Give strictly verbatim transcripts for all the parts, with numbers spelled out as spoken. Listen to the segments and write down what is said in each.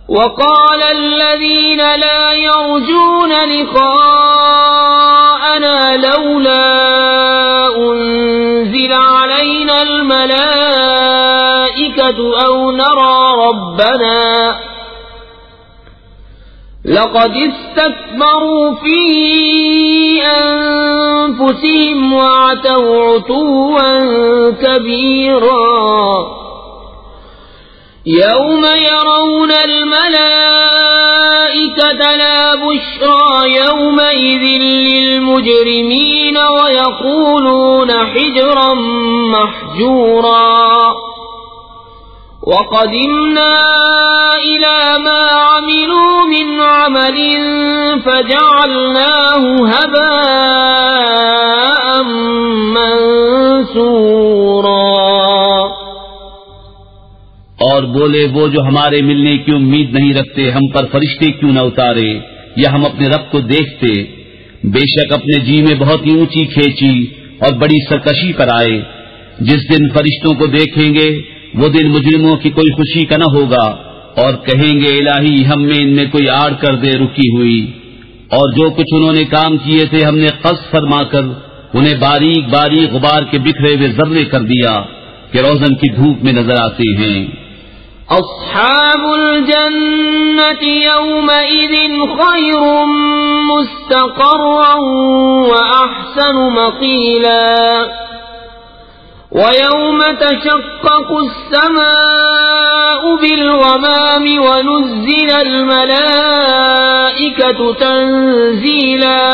وقال الذين لا يرجون لقاءنا لولا أنزل علينا الملائكة أو نرى ربنا لقد استكبروا في أنفسهم وعتوا عتوا كبيرا يوم يرون الملائكة لا بشرى يومئذ للمجرمين ويقولون حجرا محجورا وقدمنا إلى ما عملوا من عمل فجعلناه هباء منثورا. اور بولے وہ جو ہمارے ملنے کی امید نہیں رکھتے ہم پر فرشتے کیوں نہ اتارے یا ہم اپنے رب کو دیکھتے. بے شک اپنے جی میں بہت ہی اونچی کھینچی اور بڑی سرکشی پر آئے. جس دن فرشتوں کو دیکھیں گے وہ دن مجرموں کی کوئی خوشی کا نہ ہوگا اور کہیں گے الہی ہم میں ان میں کوئی آڑ کر دے رکی ہوئی. اور جو کچھ انہوں نے کام کیے تھے ہم نے قص فرما کر انہیں باریک باریک غبار کے بکھرے ہوئے ذرے کر دیا کہ روزن کی دھوپ میں نظر آتے ہیں. اصحاب الجنة يومئذ خير مستقرا وأحسن مقيلا ويوم تشقق السماء بالغمام ونزل الملائكة تنزيلا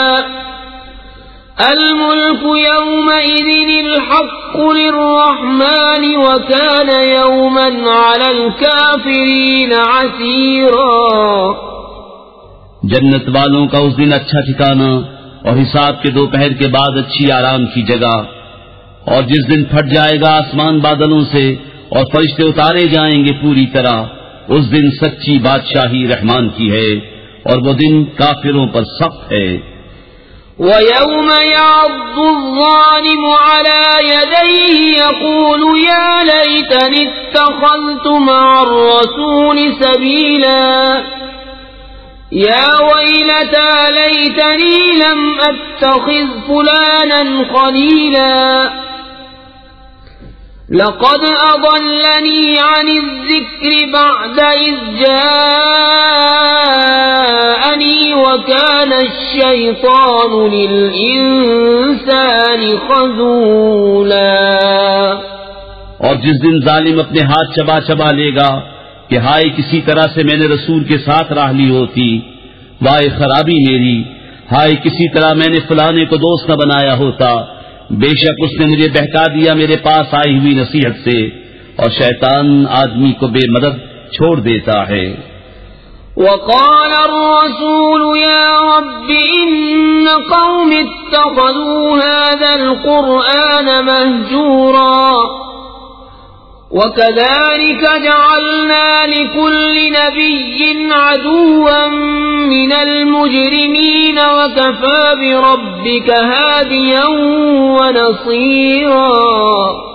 الملك يومئذ الحق للرحمن وكان يوما على الكافرين عسيرا. جنت والوں کا اس دن اچھا ٹھکانہ اور حساب کے دوپہر کے بعد اچھی آرام کی جگہ. اور جس دن پھٹ جائے گا آسمان بادلوں سے اور فرشتے اتارے جائیں گے پوری طرح اس دن سچی بادشاہی رحمان کی ہے اور وہ دن کافروں پر سخت ہے. وَيَوْمَ يَعَضُّ الظَّالِمُ عَلَى يَدَيْهِ يَقُولُ يَا لَيْتَنِي اتَّخَذْتُ مَعَ الرَّسُولِ سَبِيلًا يَا وَيْلَتَى لَيْتَنِي لَمْ أَتَّخِذْ فُلَانًا خَلِيلًا لقد أضلني عن الذكر بعد إذ جاءني وكان الشيطان للإنسان خذولا. اور جس دن ظالم اپنے ہاتھ چبا چبا لے گا کہ ہائے کسی طرح سے میں نے رسول کے ساتھ راہ لی ہوتی، وائے خرابی میری، ہائے کسی طرح میں نے فلانے کو دوست نہ بنایا ہوتا، بے شک اس نے مجھے بہکا دیا میرے پاس آئی ہوئی نصیحت سے. اور شیطان آدمی کو بے مدد چھوڑ دیتا ہے. وقال الرسول يا رب إن قوم اتخذوا هذا القرآن مهجورا وكذلك جعلنا لكل نبي عدوا من المجرمين وكفى بربك هاديا ونصيرا.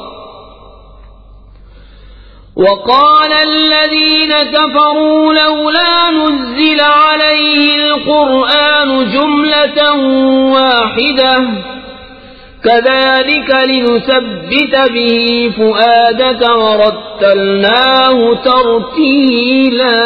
وقال الذين كفروا لولا نزل عليه القرآن جملة واحدة كذلك لنثبت به فؤادك ورتلناه ترتيلا.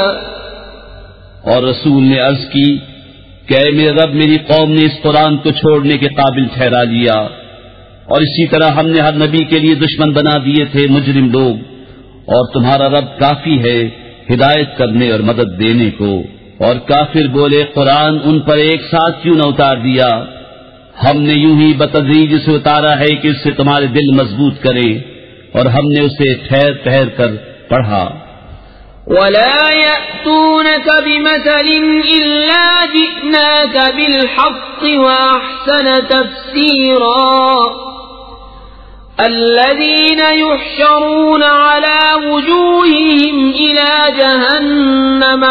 اور رسول نے عرض کی کہ اے میرے رب میری قوم نے اس قرآن کو چھوڑنے کے قابل ٹھہرا لیا اور اسی طرح ہم نے ہر نبی کے لیے دشمن بنا دیے تھے مجرم لوگ، اور تمہارا رب کافی ہے ہدایت کرنے اور مدد دینے کو. اور کافر بولے قرآن ان پر ایک ساتھ کیوں نہ اتار دیا؟ ہم نے یوں ہی بتدریج اسے اتارا ہے کہ اس سے تمہارے دل مضبوط کرے، اور ہم نے اسے ٹھہر ٹھہر کر پڑھا. وَلَا يَأْتُونَكَ بِمَثَلٍ إِلَّا جِئْنَاكَ بِالْحَقِّ وَأَحْسَنَ تَفْسِيرًا. الذين يحشرون على وجوههم إلى جهنم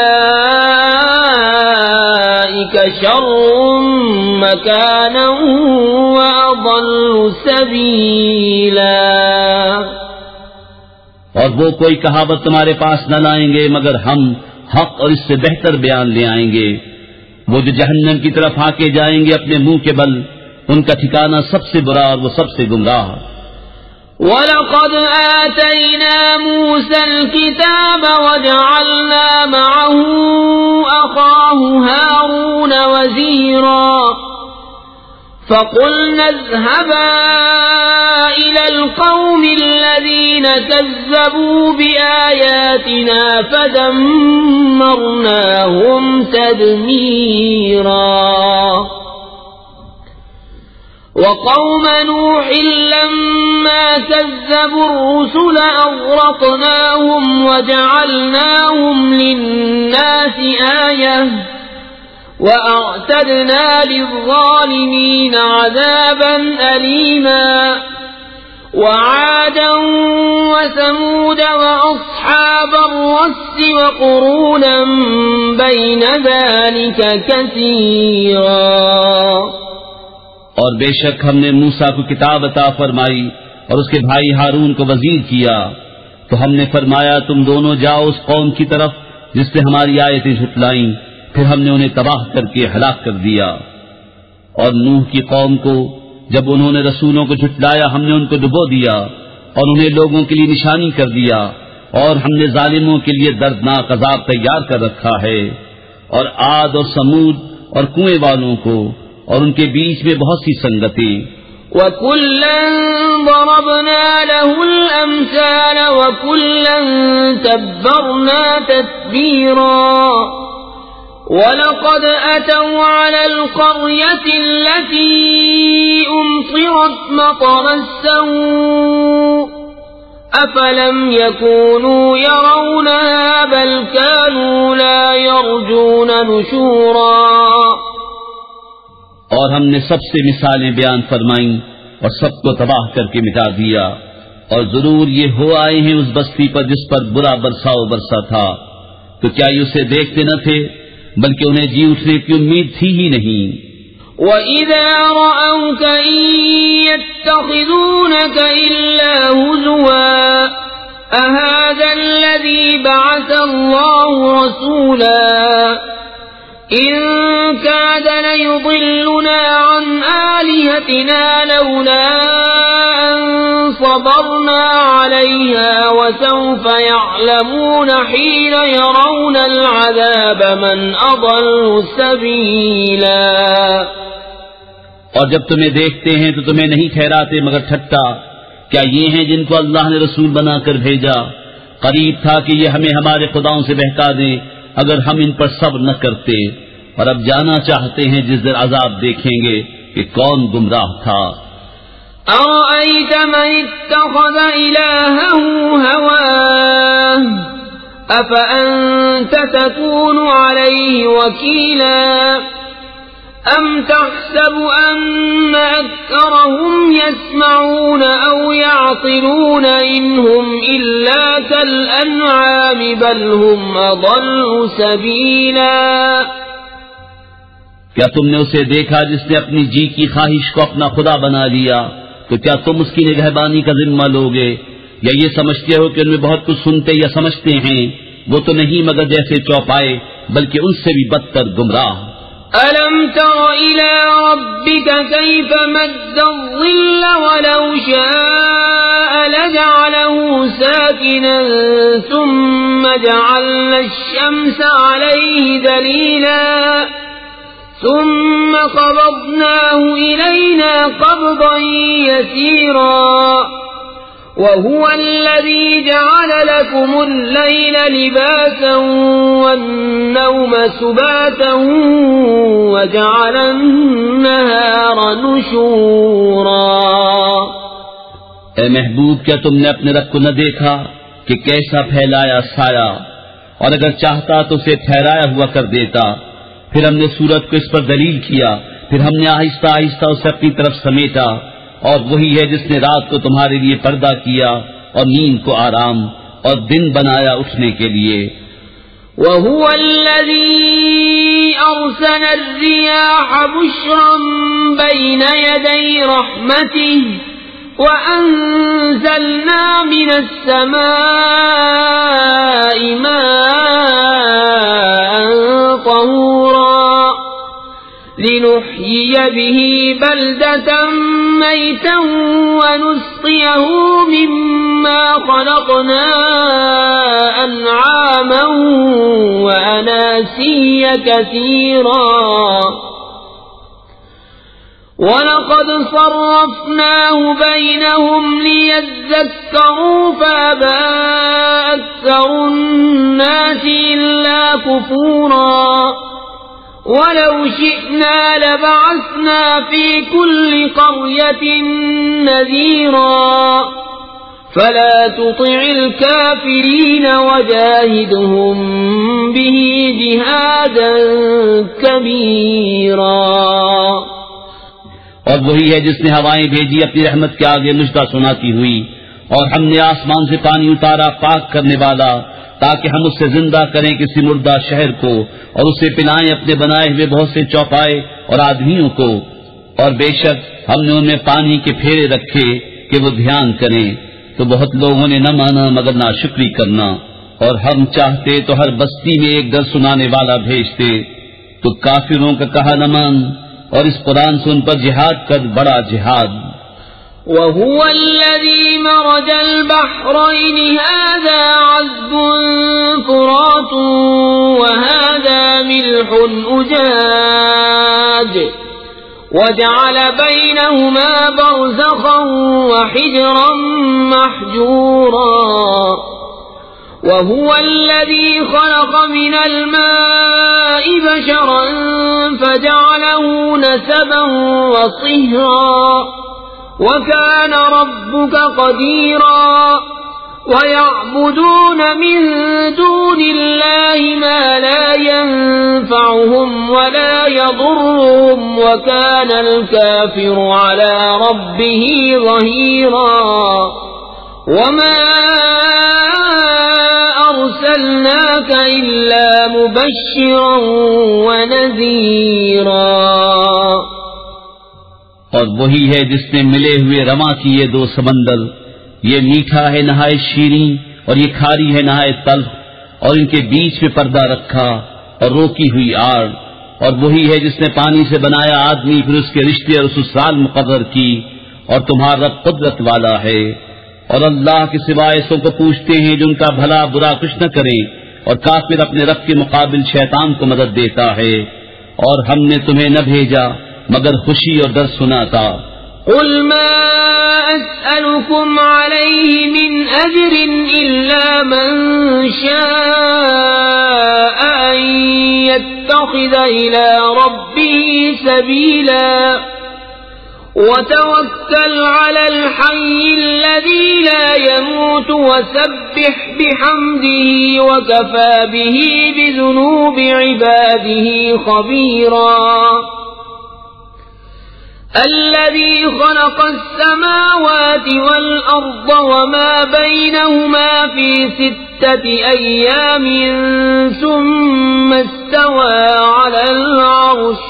أولئك شر مكانا وأضل سبيلا. اور وہ کوئی کہاوت تمہارے پاس نہ لائیں گے مگر ہم حق اور اس سے بہتر بیان لے آئیں گے. وہ جو جہنم کی طرف ہانکے جائیں گے اپنے منہ کے بل، ان کا ٹھکانہ سب سے برا اور وہ سب سے گمراہ. وَلَقَدْ آتَيْنَا مُوسَى الْكِتَابَ وَجَعَلْنَا مَعَهُ أَخَاهُ هَارُونَ وَزِيرًا فَقُلْنَا اذْهَبَا إِلَى الْقَوْمِ الَّذِينَ كَذَّبُوا بِآيَاتِنَا فَدَمَّرْنَاهُمْ تَدْمِيرًا. وقوم نوح لما كذبوا الرسل أغرقناهم وجعلناهم للناس آية وأعتدنا للظالمين عذابا أليما. وعادا وثمود وأصحاب الرس وقرونا بين ذلك كثيرا. اور بے شک ہم نے موسیٰ کو کتاب عطا فرمائی اور اس کے بھائی ہارون کو وزیر کیا، تو ہم نے فرمایا تم دونوں جاؤ اس قوم کی طرف جس نے ہماری آیتیں جھٹلائیں، پھر ہم نے انہیں تباہ کر کے ہلاک کر دیا. اور نوح کی قوم کو جب انہوں نے رسولوں کو جھٹلایا ہم نے ان کو ڈبو دیا اور انہیں لوگوں کے لیے نشانی کر دیا، اور ہم نے ظالموں کے لیے دردناک عذاب تیار کر رکھا ہے. اور عاد اور سمود اور کنویں والوں کو اور ان کے بیچ میں بہت سی سنگتیں. وَكُلًّا ضَرَبْنَا لَهُ الْأَمْثَالَ وَكُلًّا تَبَّرْنَا تَتْبِيرًا. وَلَقَدْ أَتَوْا عَلَى الْقَرْيَةِ الَّتِي أُمْطِرَتْ مَطَرَ السَّوْءِ أَفَلَمْ يَكُونُوا يَرَوْنَهَا بَلْ كَانُوا لَا يَرْجُونَ نُشُورًا. اور ہم نے سب سے مثالیں بیان فرمائیں اور سب کو تباہ کر کے مٹا دیا. اور ضرور یہ ہو آئے ہیں اس بستی پر جس پر برا برساؤ برسا تھا، تو کیا یہ اسے دیکھتے نہ تھے بلکہ انہیں جی اٹھنے کی امید تھی ہی نہیں. وَإِذَا رَأَوْكَ إِن يَتَّخِذُونَكَ إِلَّا هُزُوًا أَهَذَا الَّذِي بَعَثَ اللَّهُ رَسُولًا إِن كَادَ لَيُضِلُّنَا عَنْ آلِهَتِنَا لَوْلَا أَن صَبَرْنَا عَلَيْهَا وَسَوْفَ يَعْلَمُونَ حِينَ يَرَوْنَ الْعَذَابَ مَنْ أَضَلُّ سَبِيلًا. اور جب تمہیں دیکھتے ہیں تو تمہیں نہیں ٹھہراتے مگر ٹھٹا. کیا یہ ہیں جن کو اللہ نے رسول بنا کر بھیجا؟ قریب تھا کہ یہ ہمیں ہمارے خداؤں سے بہکا دیں اگر ہم ان پر صبر نہ کرتے. اور اب جانا چاہتے ہیں جس دن عذاب دیکھیں گے کہ کون گمراہ تھا. أَرَأَيْتَ مَنِ اتَّخَذَ إِلَٰهَهُ هَوَاهُ أَفَأَنتَ تَكُونُ عَلَيْهِ وَكِيلًا أَمْ تَحْسَبُ أَنَّ أَكْثَرَهُمْ يَسْمَعُونَ أَوْ يَعْقِلُونَ إِنْ هُمْ إِلَّا كَالْأَنْعَامِ بَلْ هُمْ أَضَلُّ سَبِيلًا. کیا تم نے اسے دیکھا جس نے اپنی جی کی خواہش کو اپنا خدا بنا لیا؟ تو کیا تم اس کی نگہبانی کا ذمہ لوگے؟ یا یہ سمجھتے ہو کہ ان میں بہت کچھ سنتے یا سمجھتے ہیں؟ وہ تو نہیں مگر جیسے چوپائے بلکہ ان سے بھی بدتر گمراہ. أَلَمْ تَرَ إِلَى رَبِّكَ كَيْفَ مَدَّ الظِّلَّ وَلَوْ شَاءَ لَجَعَلَهُ سَاكِنًا ثُمَّ جَعَلْنَا الشَّمْسَ عَلَيْهِ دَلِيلًا ثُمَّ قَبَضْنَاهُ إِلَيْنَا قَبْضًا يَسِيرًا. وَهُوَ الَّذِي جَعَلَ لَكُمُ اللَّيْلَ لِبَاسًا وَالنَّوْمَ سُبَاتًا وَجَعَلَ النَّهَارَ نُشُورًا. اے محبوب، کیا تم نے اپنے رب کو نہ دیکھا کہ کیسا پھیلایا سایہ، اور اگر چاہتا تو اسے ٹھہرایا ہوا کر دیتا. پھر ہم نے سورج کو اس پر دلیل کیا، پھر ہم نے آہستہ آہستہ اسے اپنی طرف سمیٹا. اور وہی ہے جس نے رات کو تمہارے لیے پردہ کیا اور نیند کو آرام اور دن بنایا اٹھنے کے لیے. وَهُوَ الَّذِي أَرْسَلَ الرِّيَاحَ بُشْرًا بَيْنَ يَدَيْ رَحْمَتِهِ وأنزلنا من السماء ماء طهورا لنحيي به بلدة ميتا ونسقيه مما خلقنا أنعاما وأناسيا كثيرا وَلَقَدْ صَرَّفْنَاهُ بَيْنَهُمْ لِيَذَّكَّرُوا فَأَبَى أَكْثَرُ النَّاسِ إِلَّا كُفُورًا وَلَوْ شِئْنَا لَبَعَثْنَا فِي كُلِّ قَرْيَةٍ نَذِيرًا فَلَا تُطِعِ الْكَافِرِينَ وَجَاهِدْهُمْ بِهِ جِهَادًا كَبِيرًا۔ اور وہی ہے جس نے ہوائیں بھیجی اپنی رحمت کے آگے مجدہ سناتی ہوئی، اور ہم نے آسمان سے پانی اتارا پاک کرنے والا تاکہ ہم اس سے زندہ کریں کسی مردہ شہر کو، اور اسے پلائیں اپنے بنائے ہوئے بہت سے چوپائے اور آدمیوں کو، اور بے شک ہم نے ان میں پانی کے پھیرے رکھے کہ وہ دھیان کریں، تو بہت لوگوں نے نہ مانا مگر ناشکری کرنا، اور ہم چاہتے تو ہر بستی میں ایک در سنانے والا بھیجتے، تو کافروں کا کہا نہ مان، اور اس قرآن سے ان پر جہاد کر بڑا جہاد۔ وَهُوَ الَّذِي مَرَجَ الْبَحْرَيْنِ هَذَا عَذْبٌ فُرَاتٌ وَهَذَا مِلْحٌ أُجَاجٌ وَجَعَلَ بَيْنَهُمَا بَرْزَخًا وَحِجْرًا مَحْجُورًا وَهُوَ الَّذِي خَلَقَ مِنَ الْمَاءِ بَشَرًا فَجَعَلَهُ نَسَبًا وَصِهْرًا وَكَانَ رَبُّكَ قَدِيرًا وَيَعْبُدُونَ مِن دُونِ اللَّهِ مَا لَا يَنفَعُهُمْ وَلَا يَضُرُّهُمْ وَكَانَ الْكَافِرُ عَلَى رَبِّهِ ظَهِيرًا وَمَا أَرْسَلْنَاكَ إِلَّا مُبَشِّرًا وَنَذِيرًا۔ اور وہی ہے جس نے ملے ہوئے رواں کیے دو سمندر، یہ میٹھا ہے نہایت شیریں اور یہ کھاری ہے نہایت تلخ، اور ان کے بیچ میں پردہ رکھا اور روکی ہوئی آڑ، اور وہی ہے جس نے پانی سے بنایا آدمی پھر اس کے رشتے اور سسرال مقرر کی، اور تمہارا رب قدرت والا ہے، اور اللہ کے سوائے سو کو پوچھتے ہیں جو ان کا بھلا برا کچھ نہ کریں، اور کافر اپنے رب کے مقابل شیطان کو مدد دیتا ہے، اور ہم نے تمہیں نہ بھیجا مگر خوشی اور ڈر سناتا۔ قل ما أسألكم عليه من أجر إلا من شاء أن يتخذ إلى ربه سبيلا وتوكل على الحي الذي لا يموت وسبح بحمده وكفى به بذنوب عباده خبيرا الذي خلق السماوات والأرض وما بينهما في ستة أيام ثم استوى على العرش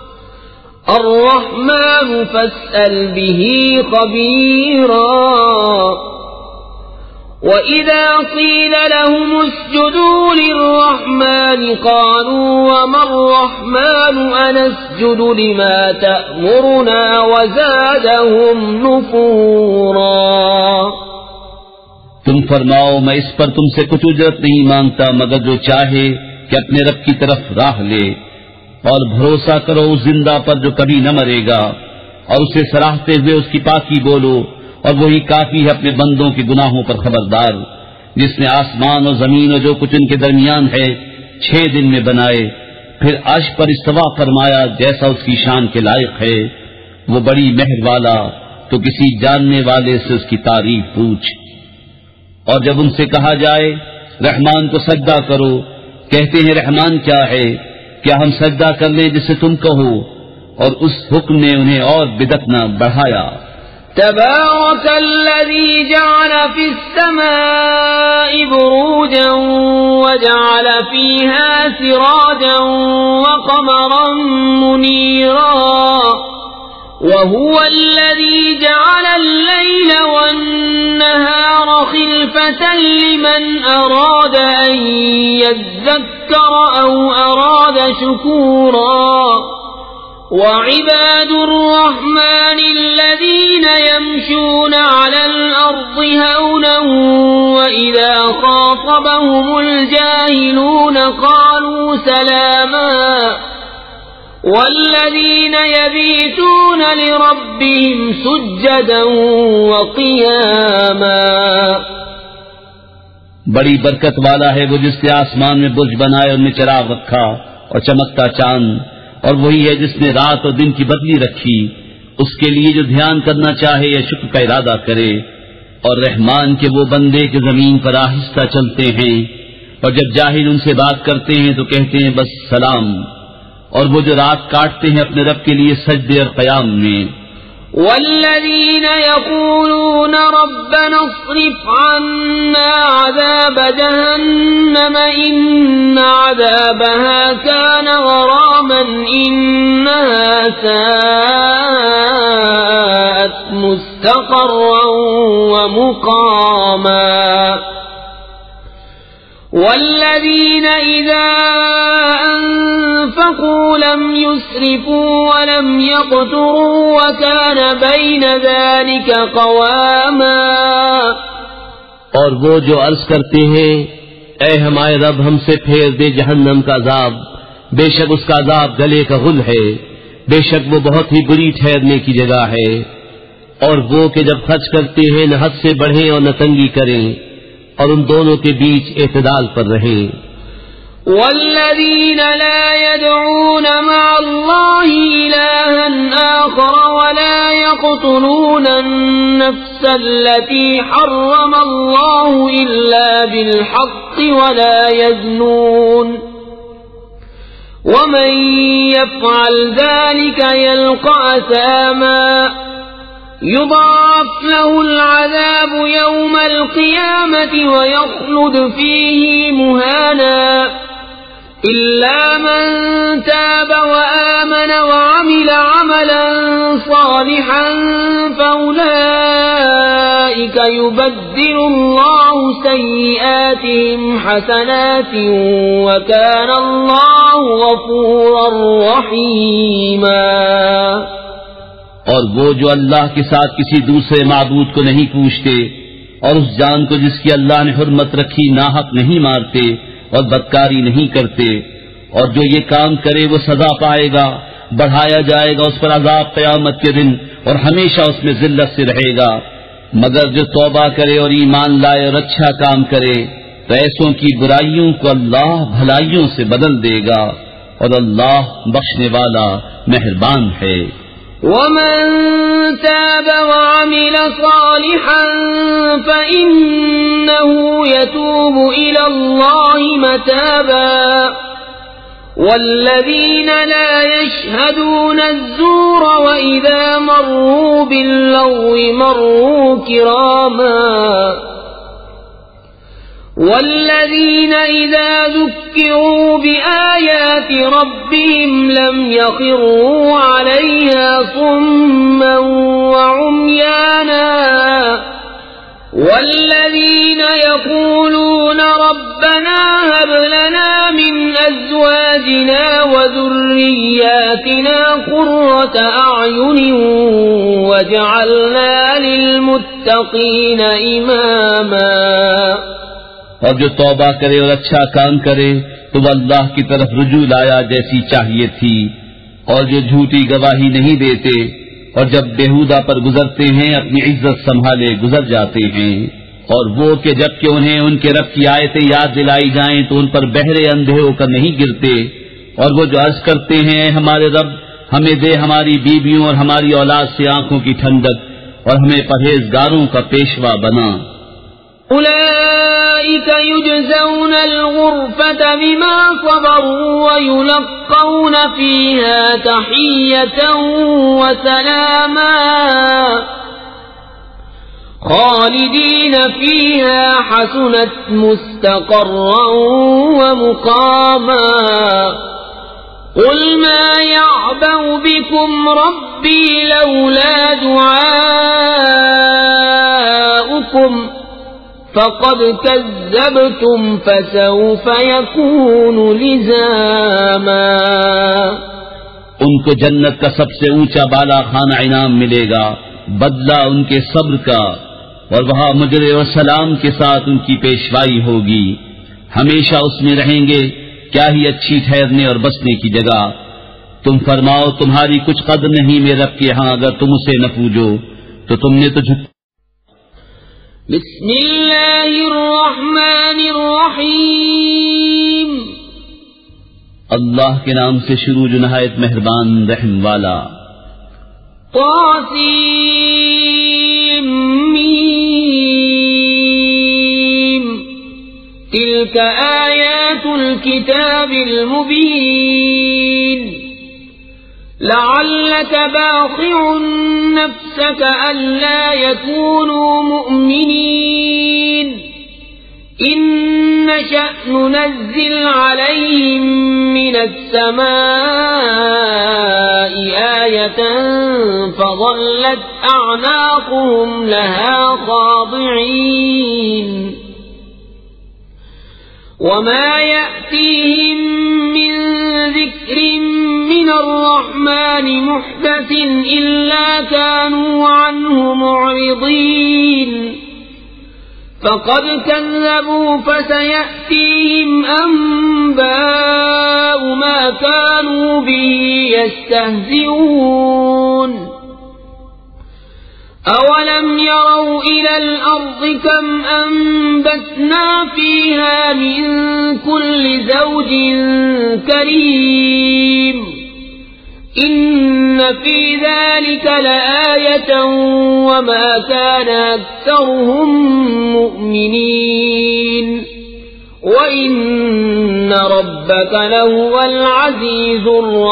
الرحمن فاسأل به خبيرا وَإِذَا قِيلَ لَهُمُ اسْجُدُوا لِلرَّحْمَنِ قَالُوا وَمَا الرَّحْمَنُ أَنَسْجُدُ لِمَا تَأْمُرُنَا وَزَادَهُمْ نُفُورًا۔ تم فرماؤ میں اس پر تم سے کچھ اجرت نہیں مانگتا مگر جو چاہے کہ اپنے رب کی طرف راہ لے، اور بھروسہ کرو اس زندہ پر جو کبھی نہ مرے گا، اور اسے سراہتے ہوئے اس کی پاکی بولو، اور وہی کافی ہے اپنے بندوں کے گناہوں پر خبردار، جس نے آسمان اور زمین اور جو کچھ ان کے درمیان ہے چھ دن میں بنائے، پھر عرش پر استوا فرمایا جیسا اس کی شان کے لائق ہے، وہ بڑی مہر والا، تو کسی جاننے والے سے اس کی تعریف پوچھ۔ اور جب ان سے کہا جائے رحمان کو سجدہ کرو، کہتے ہیں رحمان کیا ہے، کیا ہم سجدہ کر لیں جسے تم کہو، اور اس حکم نے انہیں اور بدعت نہ بڑھایا۔ تبارك الذي جعل في السماء بروجا وجعل فيها سراجا وقمرا منيرا وهو الذي جعل الليل والنهار خلفة لمن أراد أن يذكر أو أراد شكورا وعباد الرحمن الذين يمشون على الأرض هونا وإذا خاطبهم الجاهلون قالوا سلاما والذين يبيتون لربهم سجدا وقياما. بڑی برکت والا ہے وہ جس نے آسمان میں برج بنائے اور میں چراغ رکھا اور چمکتا چاند، اور وہی ہے جس نے رات اور دن کی بدلی رکھی، اس کے لیے جو دھیان کرنا چاہے یا شکر کا ارادہ کرے. اور رحمان کے وہ بندے کہ زمین پر آہستہ چلتے ہیں، اور جب جاہل ان سے بات کرتے ہیں تو کہتے ہیں بس سلام. اور وہ جو رات کاٹتے ہیں اپنے رب کے لیے سجدے اور قیام میں. والذین یقولون ربنا اصرف عنا عذاب جہنم ان عذابها كان غراما انها ساءت مستقرا ومقاما. والذین اذا انفقوا لم يسرفوا ولم يقتروا وكان بين ذلك قواما. اور وہ جو عرض کرتے ہیں اے ہمارے رب ہم سے پھیر دے جہنم کا عذاب، بے شک اس کا عذاب گلے کا غل ہے، بے شک وہ بہت ہی بری ٹھہرنے کی جگہ ہے. اور وہ کہ جب خرچ کرتے ہیں نہ حد سے بڑھیں اور نہ تنگی کریں، اور ان دونوں کے بیچ اعتدال پر رہیں. والذین لا يدعون مع الله إلها آخر ولا يقتلون النفس التي حرم الله إلا بالحق ولا يزنون ومن يفعل ذلك يلقى أثاما يضاعف له العذاب يوم القيامة ويخلد فيه مهانا إلا من تاب وآمن وعمل عملا صالحا فأولئك يبدل الله سيئاتهم حسنات وكان الله غفورا رحيما. اور وہ جو اللہ کے ساتھ کسی دوسرے معبود کو نہیں پوچھتے اور اس جان کو جس کی اللہ نے حرمت رکھی ناحق نہیں مارتے اور بدکاری نہیں کرتے، اور جو یہ کام کرے وہ سزا پائے گا، بڑھایا جائے گا اس پر عذاب قیامت کے دن اور ہمیشہ اس میں ذلت سے رہے گا. مگر جو توبہ کرے اور ایمان لائے اور اچھا کام کرے تو ایسوں کی برائیوں کو اللہ بھلائیوں سے بدل دے گا، اور اللہ بخشنے والا مہربان ہے. ومن تاب وعمل صالحا فإنه يتوب إلى الله متابا. والذين لا يشهدون الزور وإذا مروا باللغو مروا كراما. والذين إذا ذكروا بآيات ربهم لم يخروا عليها صما وعميانا. والذين يقولون ربنا هب لنا من أزواجنا وذرياتنا قرة أعين واجعلنا للمتقين إماما. اور جو توبہ کرے اور اچھا کام کرے تو وہ اللہ کی طرف رجوع لایا جیسی چاہیے تھی، اور جو جھوٹی گواہی نہیں دیتے اور جب بےہودہ پر گزرتے ہیں اپنی عزت سنبھالے گزر جاتے ہیں. اور وہ کہ جب کہ انہیں ان کے رب کی آیتیں یاد دلائی جائیں تو ان پر بہرے اندھے ہو کر نہیں گرتے. اور وہ جو عرض کرتے ہیں ہمارے رب ہمیں دے ہماری بیویوں اور ہماری اولاد سے آنکھوں کی ٹھنڈک اور ہمیں پرہیزگاروں کا پیشوا بنا. أولئك يجزون الغرفة بما صبروا ويلقون فيها تحية وسلاما خالدين فيها حسنت مستقرا ومقاما. قل ما يعبد يعبأ بكم ربي لولا دعاؤكم فقد كذبتم فسوف يكون لزاما. ان کو جنت کا سب سے اونچا بالا خانہ انعام ملے گا، بدلہ ان کے صبر کا، اور وہاں مجر و سلام کے ساتھ ان کی پیشوائی ہوگی. ہمیشہ اس میں رہیں گے، کیا ہی اچھی ٹھہرنے اور بسنے کی جگہ. تم فرماؤ تمہاری کچھ قدر نہیں میرے رب کے ہاں اگر تم اسے نہ پوجو تو تم نے تو جھٹ. بسم اللہ الرحمن الرحیم. اللہ کے نام سے شروع جو نہایت مہربان رحم والا. طاسیم میم تلك آیات الكتاب المبین لعلك باخع نفسك ألا يكونوا مؤمنين إن نشأ ننزل عليهم من السماء آية فظلت أعناقهم لها خاضعين وما يأتيهم من ذكر من الرحمن محدث إلا كانوا عنه معرضين فقد كذبوا فسيأتيهم أنباء ما كانوا به يستهزئون أولم يروا إلى الأرض كم أنبتنا فيها من كل زوج كريم إن في ذلك لآية وما كان أكثرهم مؤمنين وإن ربك لهو العزيز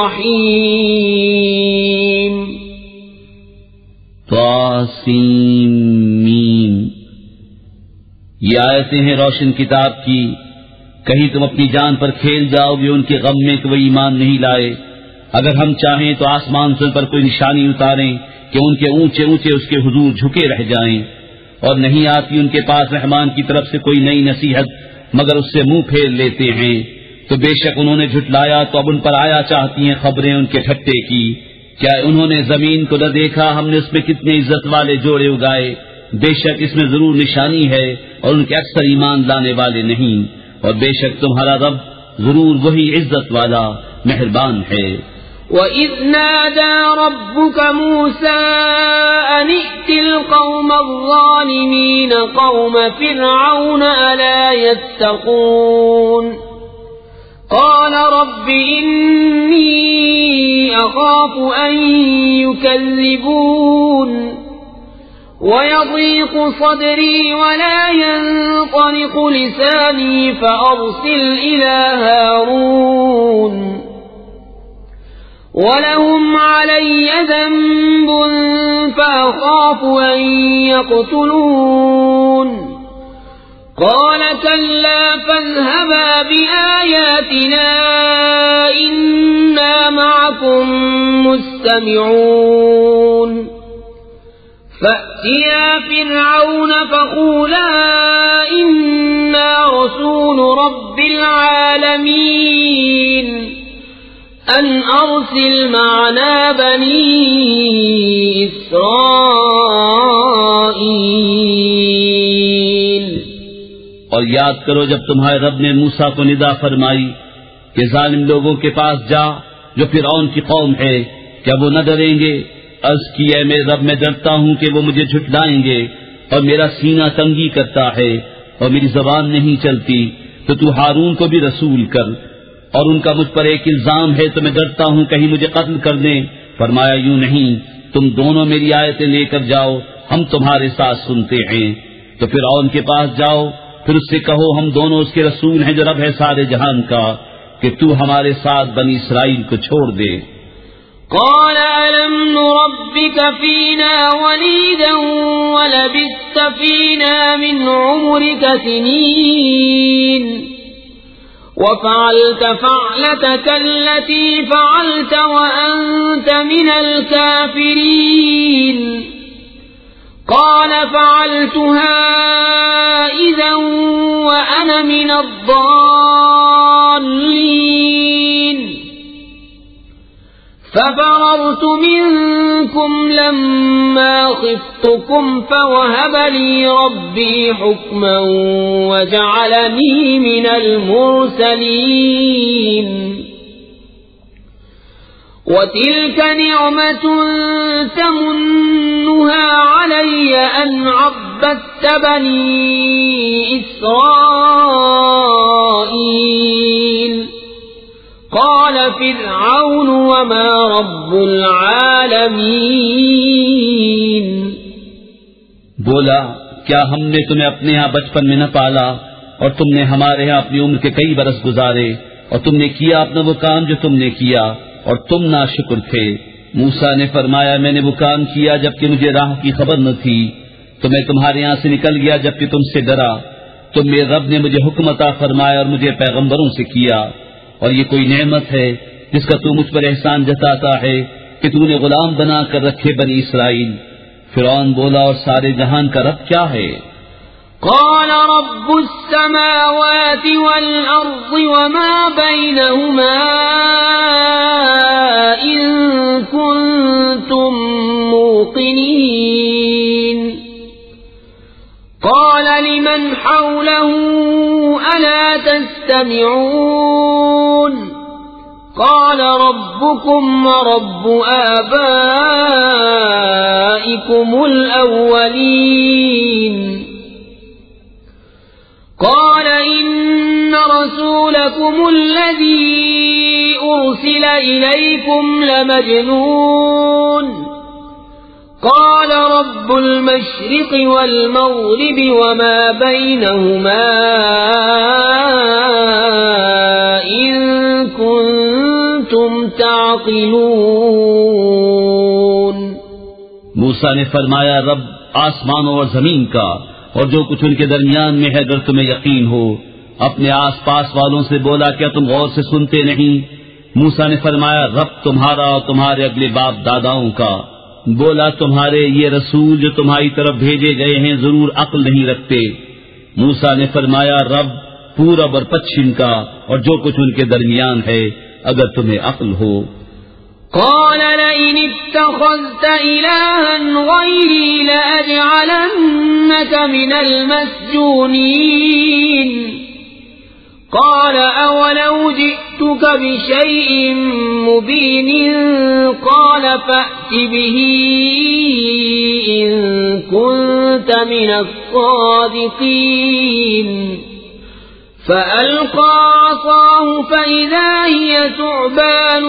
الرحيم. طاسین میم. یہ آیتیں ہیں روشن کتاب کی. کہیں تم اپنی جان پر کھیل جاؤ گے ان کے غم میں کہ وہ ایمان نہیں لائے. اگر ہم چاہیں تو آسمان سے پر کوئی نشانی اتاریں کہ ان کے اونچے اونچے اس کے حضور جھکے رہ جائیں، اور نہیں آتی ان کے پاس رحمان کی طرف سے کوئی نئی نصیحت مگر اس سے منہ پھیر لیتے ہیں. تو بے شک انہوں نے جھٹلایا تو اب ان پر آیا چاہتی ہیں خبریں ان کے ٹھٹے کی. کیا انہوں نے زمین کو نہ دیکھا؟ ہم نے اس میں کتنے عزت والے جوڑے اگائے. بے شک اس میں ضرور نشانی ہے اور ان کے اکثر ایمان لانے والے نہیں. اور بے شک تمہارا رب ضرور وہی عزت والا مہربان ہے. وَإِذْ نَادَى رَبُّكَ مُوسَىٰ أَنِ ائْتِ الْقَوْمَ الظَّالِمِينَ قَوْمَ فِرْعَوْنَ أَلَا يَتَّقُونَ قَالَ رَبِّ إِنِّي أَخَافُ أَن يُكَذِّبُونِ وَيَضِيقُ صَدْرِي وَلَا يَنطَلِقُ لِسَانِي فَأَرْسِلْ إِلَىٰ هَارُونَ وَلَهُمْ عَلَيَّ ذَنبٌ فَأَخَافُ أَن يَقْتُلُونِ قَالَ كَلَّا فَاذْهَبَا بِآيَاتِنَا إِنَّا مَعَكُمْ مُسْتَمِعُونَ فَأْتِيَا فِرْعَوْنَ فَقُولَا إِنَّا رَسُولُ رَبِّ الْعَالَمِينَ أَنْ أَرْسِلْ مَعَنَا بَنِي إِسْرَائِيلَ. اور یاد کرو جب تمہارے رب نے موسیٰ کو ندا فرمائی کہ ظالم لوگوں کے پاس جا جو فرعون کی قوم ہے، کیا وہ نہ ڈریں گے؟ عرض کی اے میرے رب میں ڈرتا ہوں کہ وہ مجھے جھٹلائیں گے اور میرا سینہ تنگی کرتا ہے اور میری زبان نہیں چلتی، تو تو ہارون کو بھی رسول کر. اور ان کا مجھ پر ایک الزام ہے تو میں ڈرتا ہوں کہیں مجھے قتل کر دیں. فرمایا یوں نہیں، تم دونوں میری آیتیں لے کر جاؤ، ہم تمہارے ساتھ سنتے ہیں. تو فرعون کے پاس جاؤ، پھر اس سے کہو ہم دونوں اس کے رسول ہیں جو رب ہے سارے جہان کا، کہ تو ہمارے ساتھ بنی اسرائیل کو چھوڑ دے. قال ألم نربك فينا وليدا ولبثت فينا من عمرك سنين وفعلت فعلتك التي فعلت وأنت من الكافرين قال فعلتها إذا وأنا من الضالين ففررت منكم لما خفتكم فوهب لي ربي حكما وجعلني من المرسلين وتلك نعمة تمنها علي أن عبدت بني إسرائيل قال فرعون وما رب العالمين بولا کیا ہم نے تمہیں اپنے ہاں بچپن میں نہ پالا اور تم نے ہمارے ہاں اپنی عمر کے کئی برس گزارے اور تم نے کیا اپنا وہ کام جو تم نے کیا اور تم ناشکر تھے. موسیٰ نے فرمایا میں نے وہ کام کیا جبکہ مجھے راہ کی خبر نہ تھی تو میں تمہارے یہاں سے نکل گیا جبکہ تم سے ڈرا. تو میرے رب نے مجھے حکم عطا فرمایا اور مجھے پیغمبروں سے کیا. اور یہ کوئی نعمت ہے جس کا تو مجھ پر احسان جتاتا ہے کہ تو نے غلام بنا کر رکھے بنی اسرائیل. فرعون بولا اور سارے جہان کا رب کیا ہے؟ قال رب السماوات والأرض وما بينهما إن كنتم موقنين قال لمن حوله ألا تستمعون قال ربكم ورب آبائكم الأولين قال إن رسولكم الذي أرسل إليكم لمجنون قال رب المشرق والمغرب وما بينهما إن كنتم تعقلون. موسیٰ نے فرمایا رب آسمانوں اور زمین کا اور جو کچھ ان کے درمیان میں ہے اگر تمہیں یقین ہو. اپنے آس پاس والوں سے بولا کیا تم غور سے سنتے نہیں؟ موسیٰ نے فرمایا رب تمہارا اور تمہارے اگلے باپ داداؤں کا. بولا تمہارے یہ رسول جو تمہاری طرف بھیجے گئے ہیں ضرور عقل نہیں رکھتے. موسیٰ نے فرمایا رب پورب اور پچھم کا اور جو کچھ ان کے درمیان ہے اگر تمہیں عقل ہو. قال لئن اتخذت إلها غيري لأجعلنك من المسجونين قال أولو جئتك بشيء مبين قال فأت به إن كنت من الصادقين فألقى عصاه فإذا هي ثعبان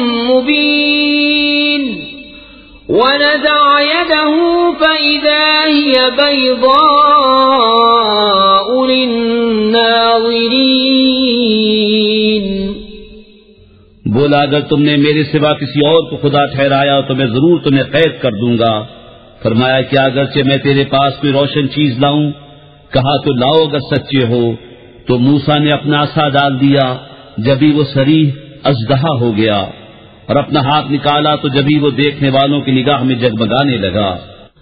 مبين ونزع يده فإذا هي بيضاء للناظرين. بولا اگر تم نے میرے سوا کسی اور کو خدا ٹھہرایا تو میں ضرور تمہیں قید کر دوں گا. فرمایا کیا اگرچہ میں تیرے پاس کوئی روشن چیز لاؤں؟ کہا تو لاؤ اگر سچے ہو. تو موسیٰ نے اپنا عصا ڈال دیا جبھی وہ صریح اژدہا ہو گیا اور اپنا ہاتھ نکالا تو جبھی وہ دیکھنے والوں کی نگاہ میں جگمگانے لگا.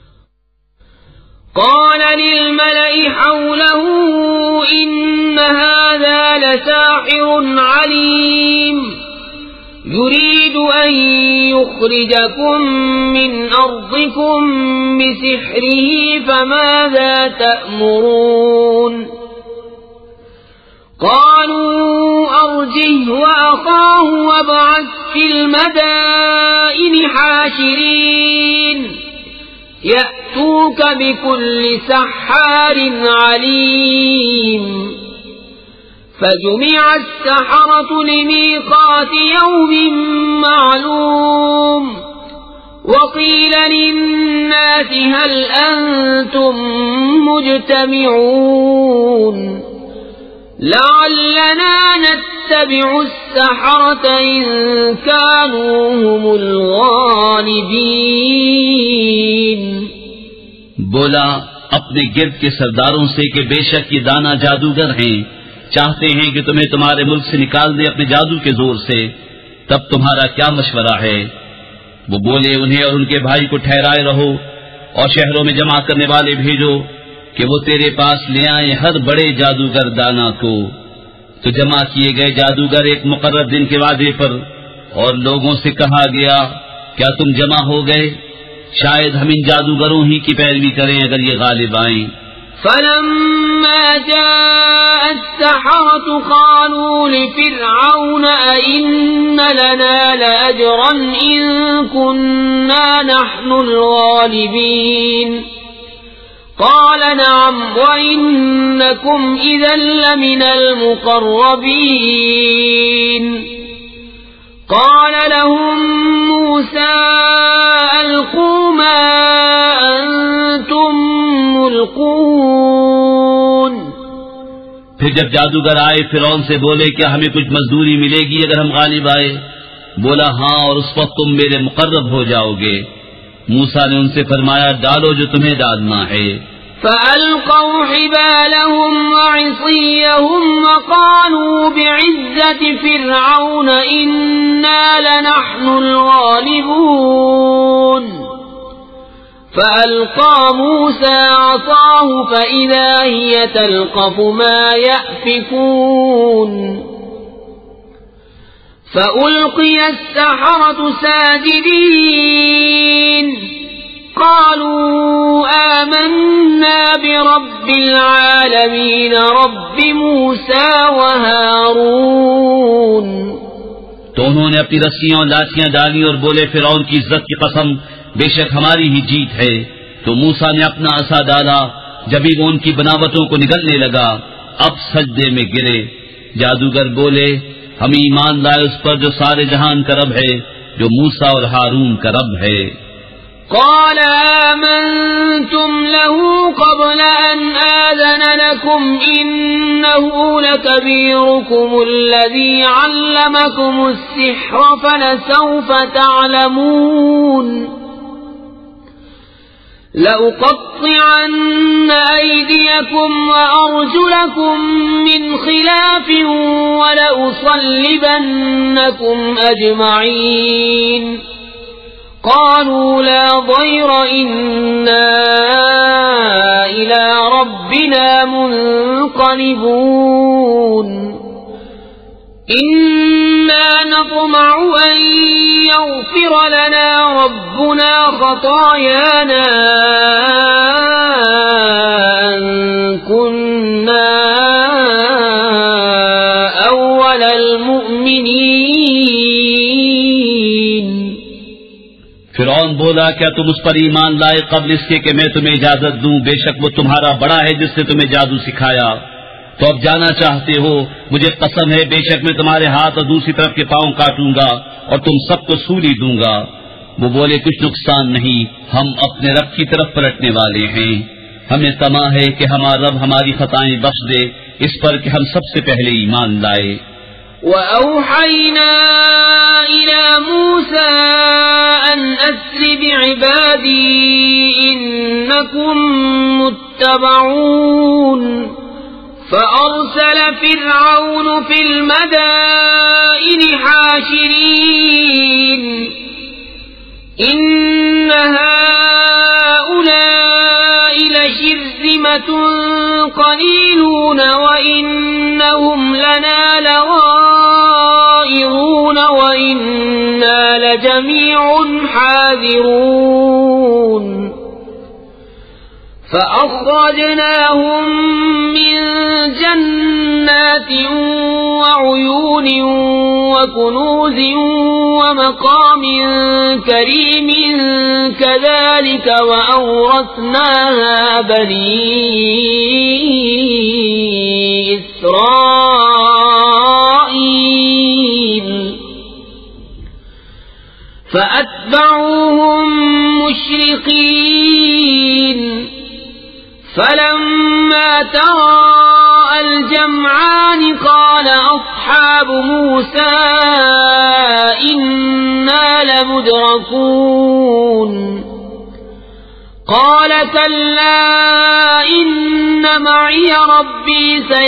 قال للملأ حوله إن هذا لساحر عليم يريد أن يخرجكم من أرضكم بسحره فماذا تأمرون قالوا أرجه وأخاه وابعث في المدائن حاشرين يأتوك بكل سحار عليم. فجمع السحرة لميقات يوم معلوم وقيل للناس هل أنتم مجتمعون لعلنا نتبع السحرة إن كانوا هم الغالبين. بولا اپنے گرد کے سرداروں سے کہ بے شک یہ دانا جادوگر ہیں چاہتے ہیں کہ تمہیں تمہارے ملک سے نکال دے اپنے جادو کے زور سے، تب تمہارا کیا مشورہ ہے؟ وہ بولے انہیں اور ان کے بھائی کو ٹھہرائے رہو اور شہروں میں جمع کرنے والے بھیجو کہ وہ تیرے پاس لے آئیں ہر بڑے جادوگر دانا کو۔ تو جمع کیے گئے جادوگر ایک مقرر دن کے وعدے پر، اور لوگوں سے کہا گیا کیا تم جمع ہو گئے؟ شاید ہم ان جادوگروں ہی کی پیروی کریں اگر یہ غالب آئیں۔ فلما جاء السحرة قالوا لفرعون أئن لنا لأجرا إن كنا نحن الغالبين قال نعم وإنكم إذا لمن المقربين قال لهم موسى ألقوا ما أنتم ملقون۔ پھر جب جادوگر آئے فرعون سے بولے کیا ہمیں کچھ مزدوری ملے گی اگر ہم غالب آئے؟ بولا ہاں، اور اس وقت تم میرے مقرب ہو جاؤ گے۔ موسیٰ نے ان سے فرمایا ڈالو جو تمہیں ڈالنا ہے۔ فألقوا حبالهم وعصيهم وقالوا بعزة فرعون إنا لنحن الغالبون فألقى موسى عصاه فإذا هي تلقف ما يأفكون فألقي السحرة ساجدين قالوا آمنا برب العالمين رب موسى وهارون۔ تو انہوں نے اپنی رسیاں اور لاٹیاں ڈالی اور بولے فرعون کی عزت کی قسم بے شک ہماری ہی جیت ہے۔ تو موسیٰ نے اپنا عصا ڈالا، جبھی وہ ان کی بناوٹوں کو نگلنے لگا، اب سجدے میں گرے۔ جادوگر بولے ہم ایمان لائے اس پر جو سارے جہان کا رب ہے، جو موسیٰ اور ہارون کا رب ہے۔ قال آمنتم له قبل أن آذن لكم إنه لكبيركم الذي علمكم السحر فلسوف تعلمون لأقطعن أيديكم وأرجلكم من خلاف ولأصلبنكم أجمعين قالوا لا ضير إنا إلى ربنا منقلبون إنا نطمع أن يغفر لنا ربنا خطايانا أن كنا أول المؤمنين۔ فرعون بولا کیا تم اس پر ایمان لائے قبل اس کے کہ میں تمہیں اجازت دوں؟ بے شک وہ تمہارا بڑا ہے جس نے تمہیں جادو سکھایا۔ تو اب جانا چاہتے ہو؟ مجھے قسم ہے بے شک میں تمہارے ہاتھ اور دوسری طرف کے پاؤں کاٹوں گا اور تم سب کو سولی دوں گا۔ وہ بولے کچھ نقصان نہیں، ہم اپنے رب کی طرف پلٹنے والے ہیں۔ ہمیں طمع ہے کہ ہمارا رب ہماری خطائیں بخش دے اس پر کہ ہم سب سے پہلے ایمان لائے۔ وَأَوْحَيْنَا إِلَى مُوسَىٰ أَنْ أَسْرِ بِعِبَادِي إِنَّكُمْ مُتَّبَعُونَ فَأَرْسَلَ فِرْعَوْنُ فِي الْمَدَائِنِ حَاشِرِينَ إِنَّ هَٰؤُلَاءِ لَشِرْذِمَةٌ قَلِيلُونَ وَإِنَّهُمْ لَنَا لَغَائِظُونَ وَإِنَّا لَجَمِيعٌ حَاذِرُونَ فَأَخْرَجْنَاهُمْ مِنْ جَنَّاتٍ وَعُيُونٍ وَكُنُوزٍ وَمَقَامٍ كَرِيمٍ كَذَلِكَ وَأَوْرَثْنَاهَا بَنِي إِسْرَائِيلَ فَأَتْبَعُوهُمْ مُشْرِقِينَ فَلَمَّا تَرَاءَى الْجَمْعَانِ قَالَ أَصْحَابُ مُوسَىٰ إِنَّا لَمُدْرَكُونَ قال كلا إن معي ربي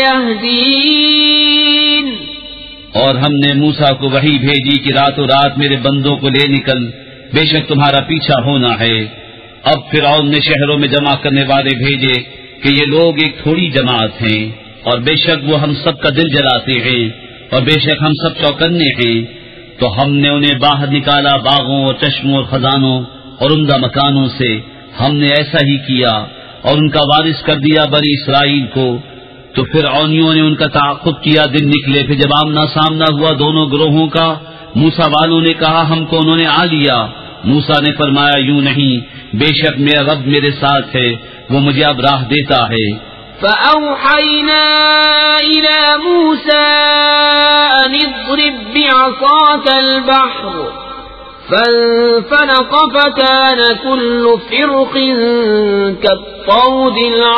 سيهدين. اور ہم نے موسیٰ کو وحی بھیجی کہ راتوں رات میرے بندوں کو لے نکل، بے شک تمہارا پیچھا ہونا ہے. اب فرعون نے شہروں میں جمع کرنے والے بھیجے کہ یہ لوگ ایک تھوڑی جماعت ہیں، اور بے شک وہ ہم سب کا دل جلاتے ہیں، اور بے شک ہم سب چوکنے ہیں. تو ہم نے انہیں باہر نکالا باغوں اور چشموں اور خزانوں اور عمدہ مکانوں سے. ہم نے ایسا ہی کیا اور ان کا وارث کر دیا بنی اسرائیل کو. تو فرعونیوں نے ان کا تعاقب کیا. دن نکلے پھر جب آمنا سامنا ہوا دونوں گروہوں کا، موسیٰ والوں نے کہا ہم کو انہوں نے آ لیا. موسیٰ نے فرمایا یوں نہیں، بے شک میرا رب میرے ساتھ ہے، وہ مجھے اب راہ دیتا ہے. فأوحينا إلى موسى أن اضرب بعصاك البحر فانفلق فكان كل فرق كالطود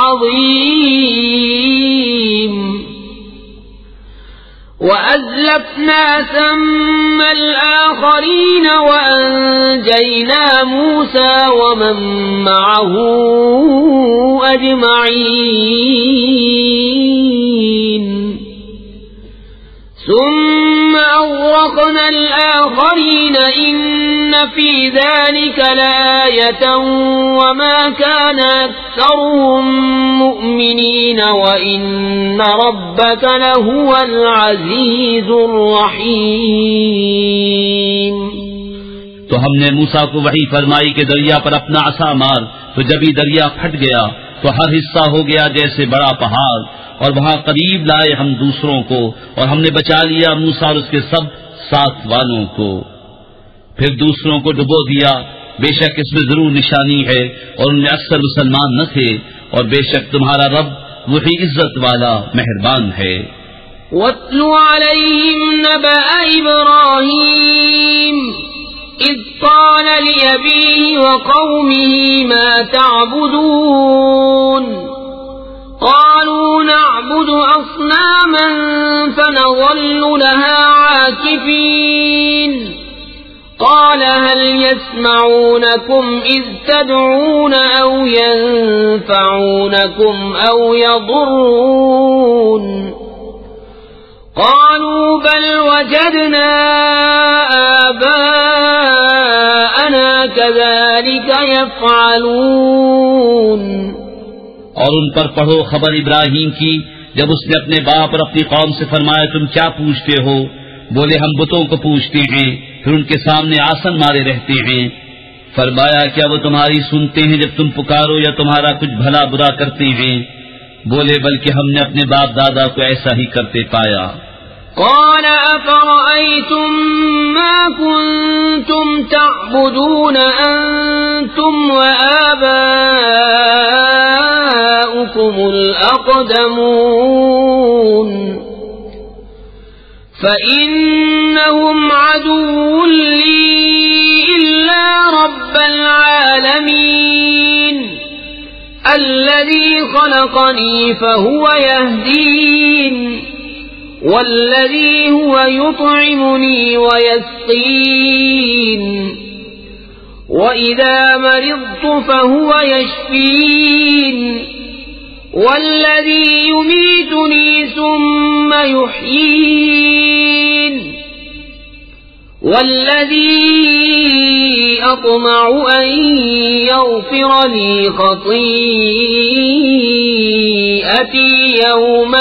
العظيم. وأزلفنا ثم الآخرين وأنجينا موسى ومن معه أجمعين. ثم أغرقنا الآخرين إن في ذلك لآية وما كان أكثرهم مؤمنين وإن ربك لهو العزيز الرحيم. تو ہم نے موسیٰ کو وحی فرمائی کہ دریا پر اپنا عصا مار. تو جب ہی دریا پھٹ گیا تو ہر حصہ ہو گیا جیسے بڑا پہاڑ، اور وہاں قریب لائے ہم دوسروں کو، اور ہم نے بچا لیا موسیٰ اور اس کے سب ساتھ والوں کو. پھر دوسروں کو ڈبو دیا. بے شک اس میں ضرور نشانی ہے، اور ان میں اکثر مسلمان نہ تھے، اور بے شک تمہارا رب وہی عزت والا مہربان ہے. وَاتْلُ عَلَيْهِمْ نَبَأَ إِبْرَاهِيمَ إِذْ قَالَ لِأَبِيهِ وَقَوْمِهِ مَا تَعْبُدُونَ قالوا نعبد أصناما فنظل لها عاكفين. قال هل يسمعونكم إذ تدعون أو ينفعونكم أو يضرون. قالوا بل وجدنا آباءنا كذلك يفعلون. اور ان پر پڑھو خبر ابراہیم کی جب اس نے اپنے باپ اور اپنی قوم سے فرمایا تم کیا پوچھتے ہو؟ بولے ہم بتوں کو پوچھتے ہیں، پھر ان کے سامنے آسن مارے رہتے ہیں. فرمایا کیا وہ تمہاری سنتے ہیں جب تم پکارو یا تمہارا کچھ بھلا برا کرتے ہیں؟ بولے بلکہ ہم نے اپنے باپ دادا کو ایسا ہی کرتے پایا. قال أفرأيتم ما كنتم تعبدون أنتم وآباؤكم الأقدمون فإنهم عدو لي إلا رب العالمين الذي خلقني فهو يهدين والذي هو يطعمني ويسقين وإذا مرضت فهو يشفين والذي يميتني ثم يحيين والذي أطمع أن يغفر لي خطيئتي يوم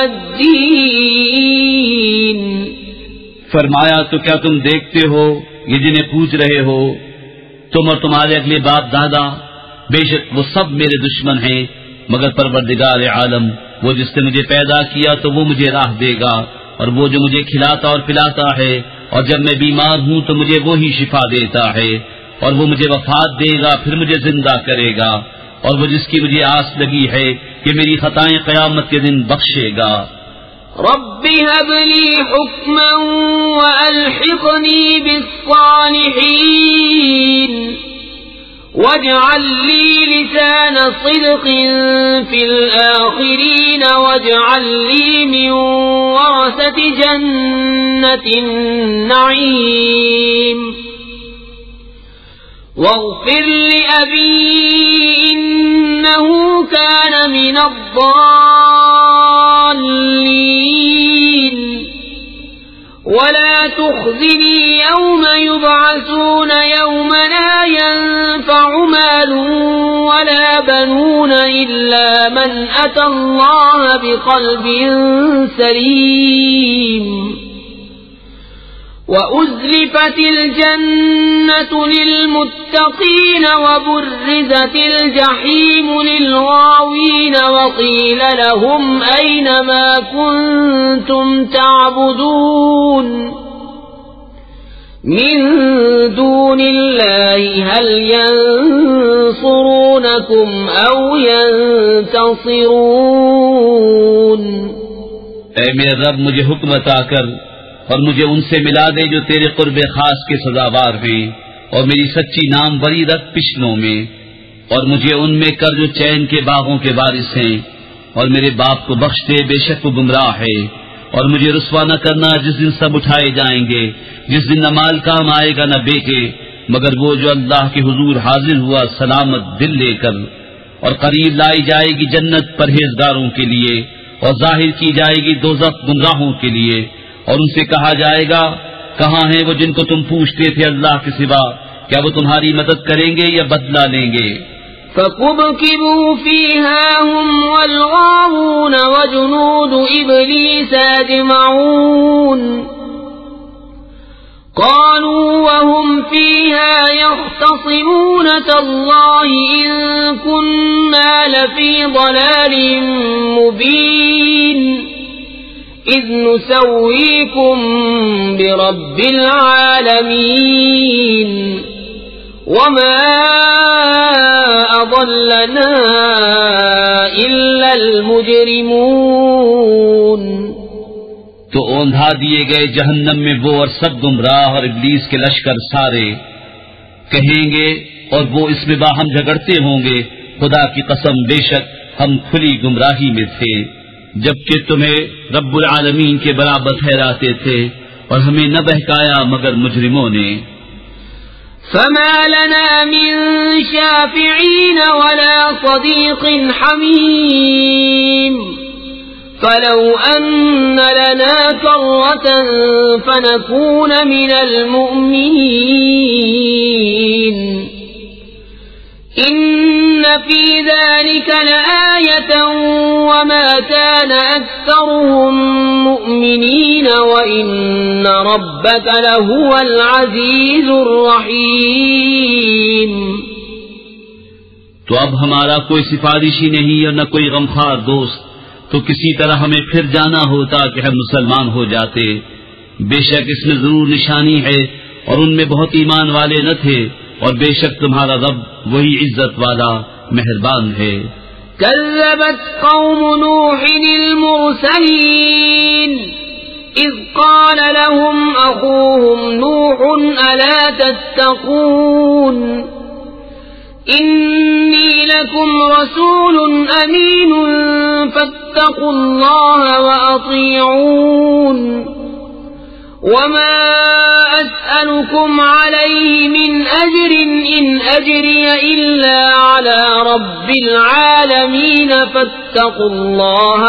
الدين. فرمایا تو کیا تم دیکھتے ہو یہ جنہیں پوچھ رہے ہو تم اور تمہارے اگلے باپ دادا؟ بے شک وہ سب میرے دشمن ہیں مگر پروردگار عالم وہ جس نے مجھے پیدا کیا تو وہ مجھے راہ دے گا، اور وہ جو مجھے کھلاتا اور پلاتا ہے، اور جب میں بیمار ہوں تو مجھے وہی شفا دیتا ہے، اور وہ مجھے وفات دے گا پھر مجھے زندہ کرے گا، اور وہ جس کی مجھے آس لگی ہے کہ میری خطائیں قیامت کے دن بخشے گا. رب هب لي حكما وألحقني بالصالحين واجعل لي لسان صدق في الآخرين واجعل لي من ورثة جنة النعيم واغفر لأبي من الضالين ولا تخزني يوم يبعثون يوم لا ينفع مال ولا بنون إلا من أتى الله بقلب سليم وأزلفت الجنة للمتقين وبرزت الجحيم للغاوين وقيل لهم أين ما كنتم تعبدون من دون الله هل ينصرونكم أو ينتصرون. اے میرے رب مجھے حکم عطا کر اور مجھے ان سے ملا دے جو تیرے قرب خاص کے سزاوار ہیں، اور میری سچی نام بری رکھ پچھلوں میں، اور مجھے ان میں کر جو چین کے باغوں کے وارث ہیں، اور میرے باپ کو بخش دے بے شک وہ گمراہ ہے، اور مجھے رسوا نہ کرنا جس دن سب اٹھائے جائیں گے، جس دن نہ مال کام آئے گا نہ بیٹے، مگر وہ جو اللہ کے حضور حاضر ہوا سلامت دل لے کر، اور قریب لائی جائے گی جنت پرہیزگاروں کے لیے، اور ظاہر کی جائے گی دوزخ گمراہوں کے لیے، اور ان سے کہا جائے گا کہاں ہیں وہ جن کو تم پوچھتے تھے اللہ کے سوا، کیا وہ تمہاری مدد کریں گے یا بدلہ لیں گے؟ فَكُبْكِبُوا فِيهَا هُمْ وَالْغَاوُونَ وَجُنُودُ إِبْلِيسَ أَجْمَعُونَ قَالُوا وَهُمْ فِيهَا يَخْتَصِمُونَ تَاللَّهِ إِن كُنَّا لَفِي ضَلَالٍ مُبِينٍ إِذْ نُسَوِّيكُمْ بِرَبِّ الْعَالَمِينَ وَمَا أَضَلَّنَا إِلَّا الْمُجْرِمُونَ. تو اوندھا دیے گئے جہنم میں وہ اور سب گمراہ اور ابلیس کے لشکر سارے. کہیں گے اور وہ اس میں باہم جھگڑتے ہوں گے خدا کی قسم بے شک ہم کھلی گمراہی میں تھے، جبکہ تمہیں رب العالمین کے برابر ٹھہراتے تھے اور ہمیں نہ بہکایا مگر مجرموں نے. فما لنا من شافعين ولا صديق حميم فلو أن لنا كرة فنكون من المؤمنين إن في ذلك لآية وما كان أكثرهم مؤمنين وإن ربك لهو العزيز الرحيم. تو اب ہمارا کوئی سفارشی نہیں اور نہ کوئی غمخوار دوست، تو کسی طرح ہمیں پھر جانا ہوتا کہ ہم مسلمان ہو جاتے. بے شک اس میں ضرور نشانی ہے اور ان میں بہت ایمان والے نہ تھے، اور بے شک تمہارا رب وہی عزت والا مہربان ہے. كذبت قوم نوح المرسلين إذ قال لهم أخوهم نوح ألا تتقون إني لكم رسول أمين فاتقوا الله وأطيعون وما أسألكم عليه من أجر إن أجري إلا على رب العالمين فاتقوا الله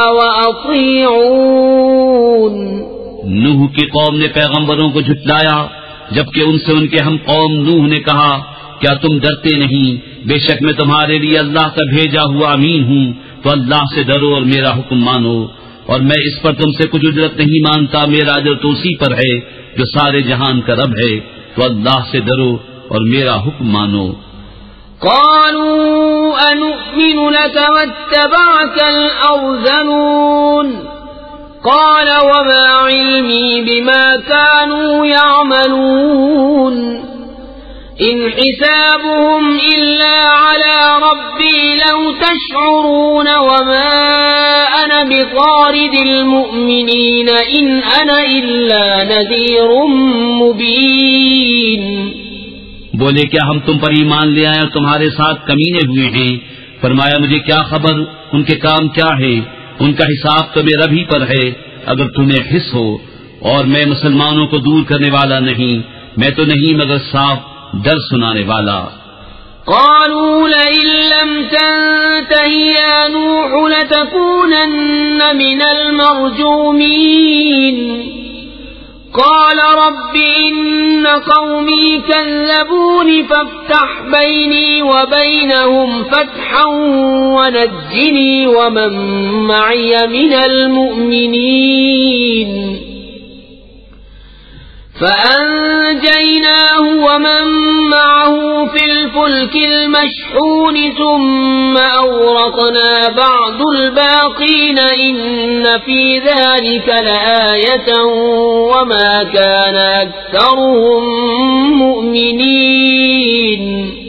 وأطيعون. نوح کی قوم نے پیغمبروں کو جھٹلایا جبکہ ان سے ان کے ہم قوم نوح نے کہا کیا تم ڈرتے نہیں؟ بے شک میں تمہارے لیے اللہ کا بھیجا ہوا امین ہوں، تو اللہ سے ڈرو اور میرا حکم مانو، اور میں اس پر تم سے کچھ اجرت نہیں مانتا، میرا اجر تو اسی پر ہے جو سارے جہان کا رب ہے، تو اللہ سے ڈرو اور میرا حکم مانو. قالوا أنؤمن لك واتبعك الأرذلون قال وما علمي بما كانوا يعملون إن حسابهم إلا على ربي لو تشعرون وما أنا بطارد المؤمنين إن أنا إلا نذير مبين. بولے کیا ہم تم پر ایمان لے آئے اور تمہارے ساتھ کمینے ہوئے ہیں؟ فرمایا مجھے کیا خبر ان کے کام کیا ہے، ان کا حساب تو میرا بھی پر ہے اگر تمہیں حس ہو، اور میں مسلمانوں کو دور کرنے والا نہیں، میں تو نہیں مگر صاف ڈر سنانے والا. قالوا لئن لم تنته يا نوح لتكونن من المرجومين قال رب إن قومي كذبون فافتح بيني وبينهم فتحا ونجني ومن معي من المؤمنين فأنجيناه ومن معه في الفلك المشحون ثم أورقنا بعد الباقين إن في ذلك لآية وما كان أكثرهم مؤمنين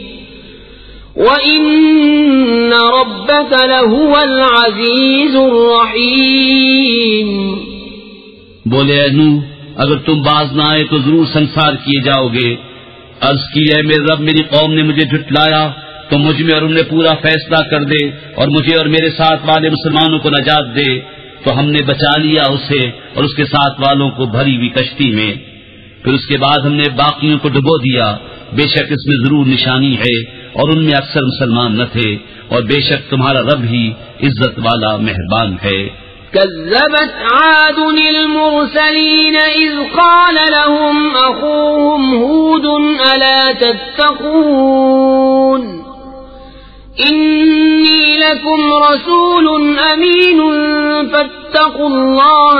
وإن ربك لهو العزيز الرحيم. بولے اے نوح اگر تم باز نہ آئے تو ضرور سنسار کیے جاؤ گے. عرض کی اے میرے رب میری قوم نے مجھے جھٹلایا تو مجھ میں اور ان میں پورا فیصلہ کر دے اور مجھے اور میرے ساتھ والے مسلمانوں کو نجات دے. تو ہم نے بچا لیا اسے اور اس کے ساتھ والوں کو بھری ہوئی کشتی میں. پھر اس کے بعد ہم نے باقیوں کو ڈبو دیا. بے شک اس میں ضرور نشانی ہے اور ان میں اکثر مسلمان نہ تھے اور بے شک تمہارا رب ہی عزت والا مہربان ہے. كذبت عاد المرسلين إذ قال لهم أخوهم هود ألا تتقون إني لكم رسول أمين فاتقوا الله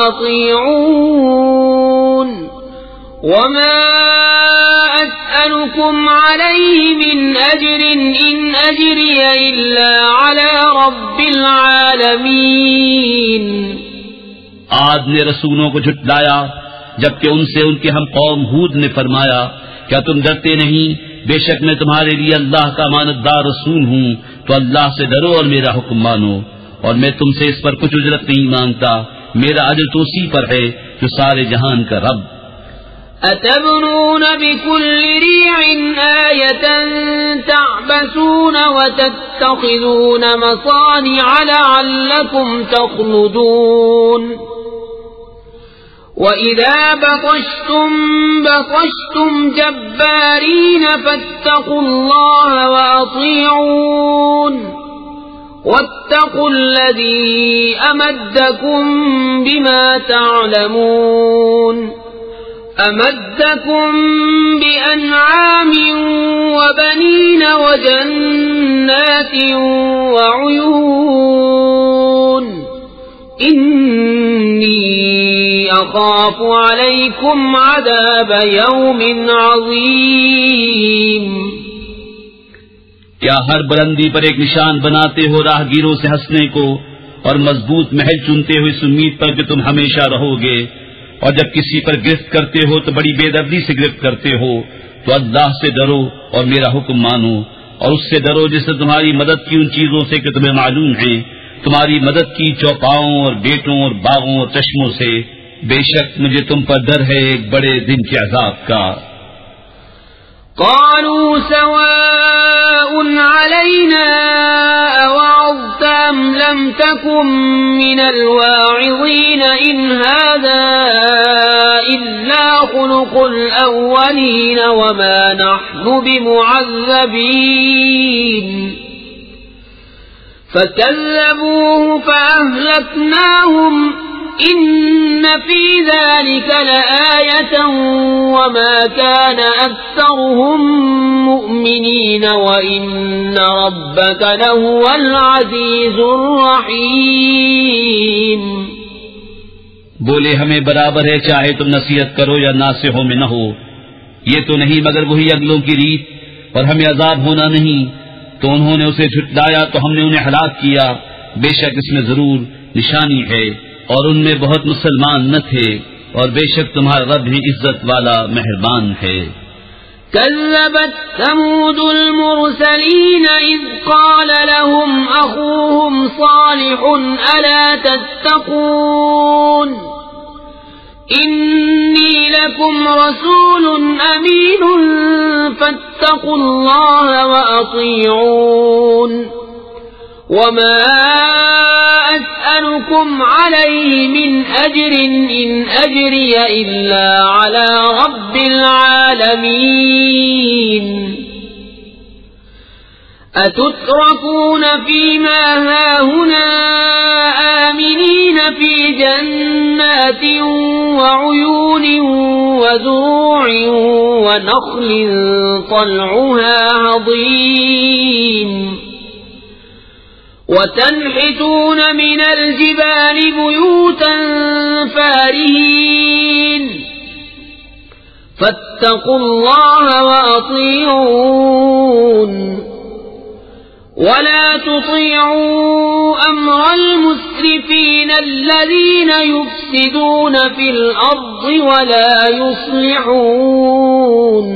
وأطيعون وما أسألكم عليه من أجر إن أجري إلا على رب العالمين. عاد نے رسولوں کو جھٹلایا جبکہ ان سے ان کے ہم قوم ہود نے فرمایا کیا تم ڈرتے نہیں؟ بے شک میں تمہارے لیے اللہ کا امانتدار رسول ہوں تو اللہ سے ڈرو اور میرا حکم مانو اور میں تم سے اس پر کچھ اجرت نہیں مانگتا. میرا اجر تو اسی پر ہے جو سارے جہان کا رب. أتبنون بكل ريع آية تعبثون وتتخذون مصانع لعلكم تخلدون وإذا بطشتم بطشتم جبارين فاتقوا الله وأطيعون واتقوا الذي أمدكم بما تعلمون أمدكم بأنعام وبنين وجنات وعيون إني أخاف عليكم عذاب يوم عظيم. کیا ہر بلندی پر ایک نشان بناتے ہو راہگیروں سے ہنسنے کو اور مضبوط محل چنتے ہو اس امید پر کہ تم ہمیشہ رہو گے اور جب کسی پر گرفت کرتے ہو تو بڑی بے دردی سے گرفت کرتے ہو تو اللہ سے ڈرو اور میرا حکم مانو اور اس سے ڈرو جس نے تمہاری مدد کی ان چیزوں سے کہ تمہیں معلوم ہے تمہاری مدد کی چوپاؤں اور بیٹوں اور باغوں اور چشموں سے. بے شک مجھے تم پر ڈر ہے ایک بڑے دن کے عذاب کا. قالوا سواء علينا أوعظت أم لم تكن من الواعظين إن هذا إلا خلق الأولين وما نحن بمعذبين فكذبوه فأهلكناهم إن في ذلك لآية وما كان أكثرهم مؤمنين وإن ربك لهو العزيز الرحيم. بولے ہمیں برابر ہے چاہے تم نصیحت کرو یا ناصحوں میں نہ ہو. یہ تو نہیں مگر وہی اگلوں کی ریت اور ہمیں عذاب ہونا نہیں. تو انہوں نے اسے جھٹلایا تو ہم نے انہیں ہلاک کیا. بے شک اس میں ضرور نشانی ہے اور ان میں بہت مسلمان نہ تھے اور بے شک تمہارا رب ہی عزت والا مہربان ہے. كذبت ثمود المرسلين إذ قال لهم أخوهم صالح ألا تتقون إني لكم رسول أمين فاتقوا الله وأطيعون وما أسألكم عليه من أجر إن أجري إلا على رب العالمين. أتتركون فيما هاهنا آمنين في جنات وعيون وزروع ونخل طلعها هضيم وتنحتون من الجبال بيوتا فارهين فاتقوا الله وأطيعون ولا تطيعوا أمر المسرفين الذين يفسدون في الأرض ولا يصلحون.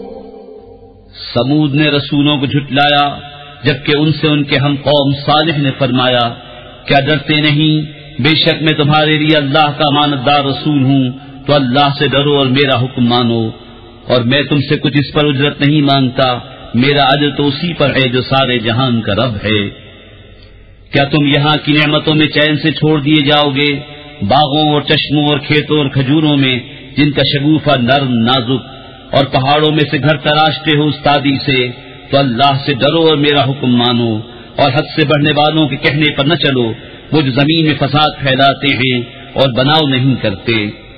سمود نے رسولوں کو جھٹلایا جبکہ ان سے ان کے ہم قوم صالح نے فرمایا کیا ڈرتے نہیں؟ بے شک میں تمہارے لیے اللہ کا امانت دار رسول ہوں تو اللہ سے ڈرو اور میرا حکم مانو، اور میں تم سے کچھ اس پر اجرت نہیں مانگتا، میرا اجر تو اسی پر ہے جو سارے جہان کا رب ہے. کیا تم یہاں کی نعمتوں میں چین سے چھوڑ دیے جاؤ گے؟ باغوں اور چشموں اور کھیتوں اور کھجوروں میں جن کا شگوفہ نرم نازک، اور پہاڑوں میں سے گھر تراشتے ہو استادی سے، تو اللہ سے ڈرو اور میرا حکم مانو، اور حد سے بڑھنے والوں کے کہنے پر نہ چلو، وہ جو زمین میں فساد پھیلاتے ہیں اور بناؤ نہیں کرتے.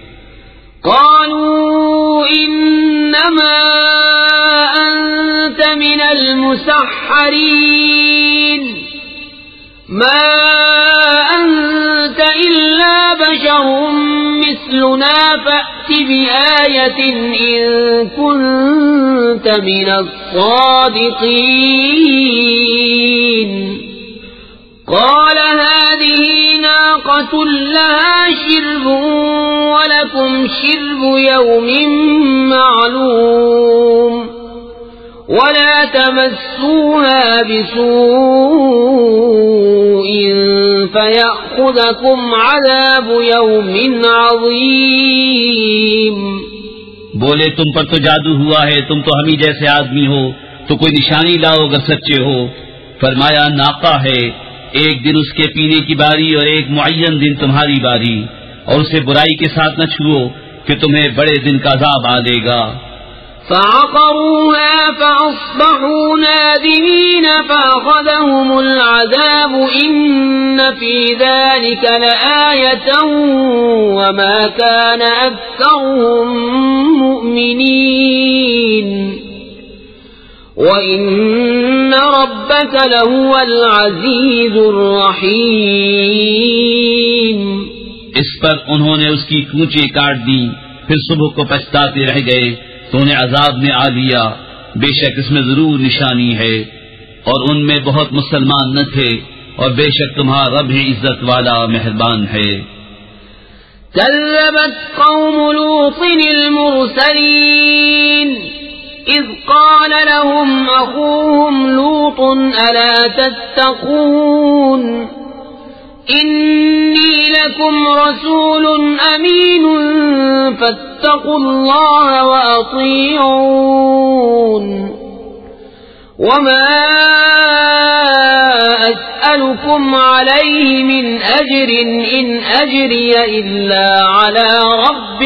قالوا انما انت من المسحرين ما انت الا بشر مثلنا فأت بآية ان كنت من الصادقين. قال هذه ناقة لها شرب ولكم شرب يوم معلوم ولا تمسوها بسوء فيأخذكم عذاب يوم عظيم. بولے تم پر تو جادو ہوا ہے، تم تو ہم ہی جیسے آدمی ہو، تو کوئی نشانی لاؤ اگر سچے ہو. فرمایا ناقہ ہے، ایک دن اس کے پینے کی باری اور ایک معین دن تمہاری باری، اور اسے برائی کے ساتھ نہ چھوؤ کہ تمہیں بڑے دن کا عذاب آ لے گا. فعقروها فأصبحوا نادمين فأخذهم العذاب إن في ذلك لآية وما كان أكثرهم مؤمنين وَإِنَّ رَبَّكَ لَهُوَ الْعَزِيزُ الرَّحِيمُ. اس پر انہوں نے اس کی کونچیں کاٹ دی، پھر صبح کو پچھتاتے رہ گئے تو انہیں عذاب نے آ لیا. بے شک اس میں ضرور نشانی ہے، اور ان میں بہت مسلمان نہ تھے، اور بے شک تمہارا رب ہی عزت والا مہربان ہے. كذبت قوم لوط المرسلين إذ قال لهم أخوهم لوط ألا تتقون إني لكم رسول أمين فاتقوا الله وأطيعون وما أسألكم عليه من أجر إن أجري إلا على رب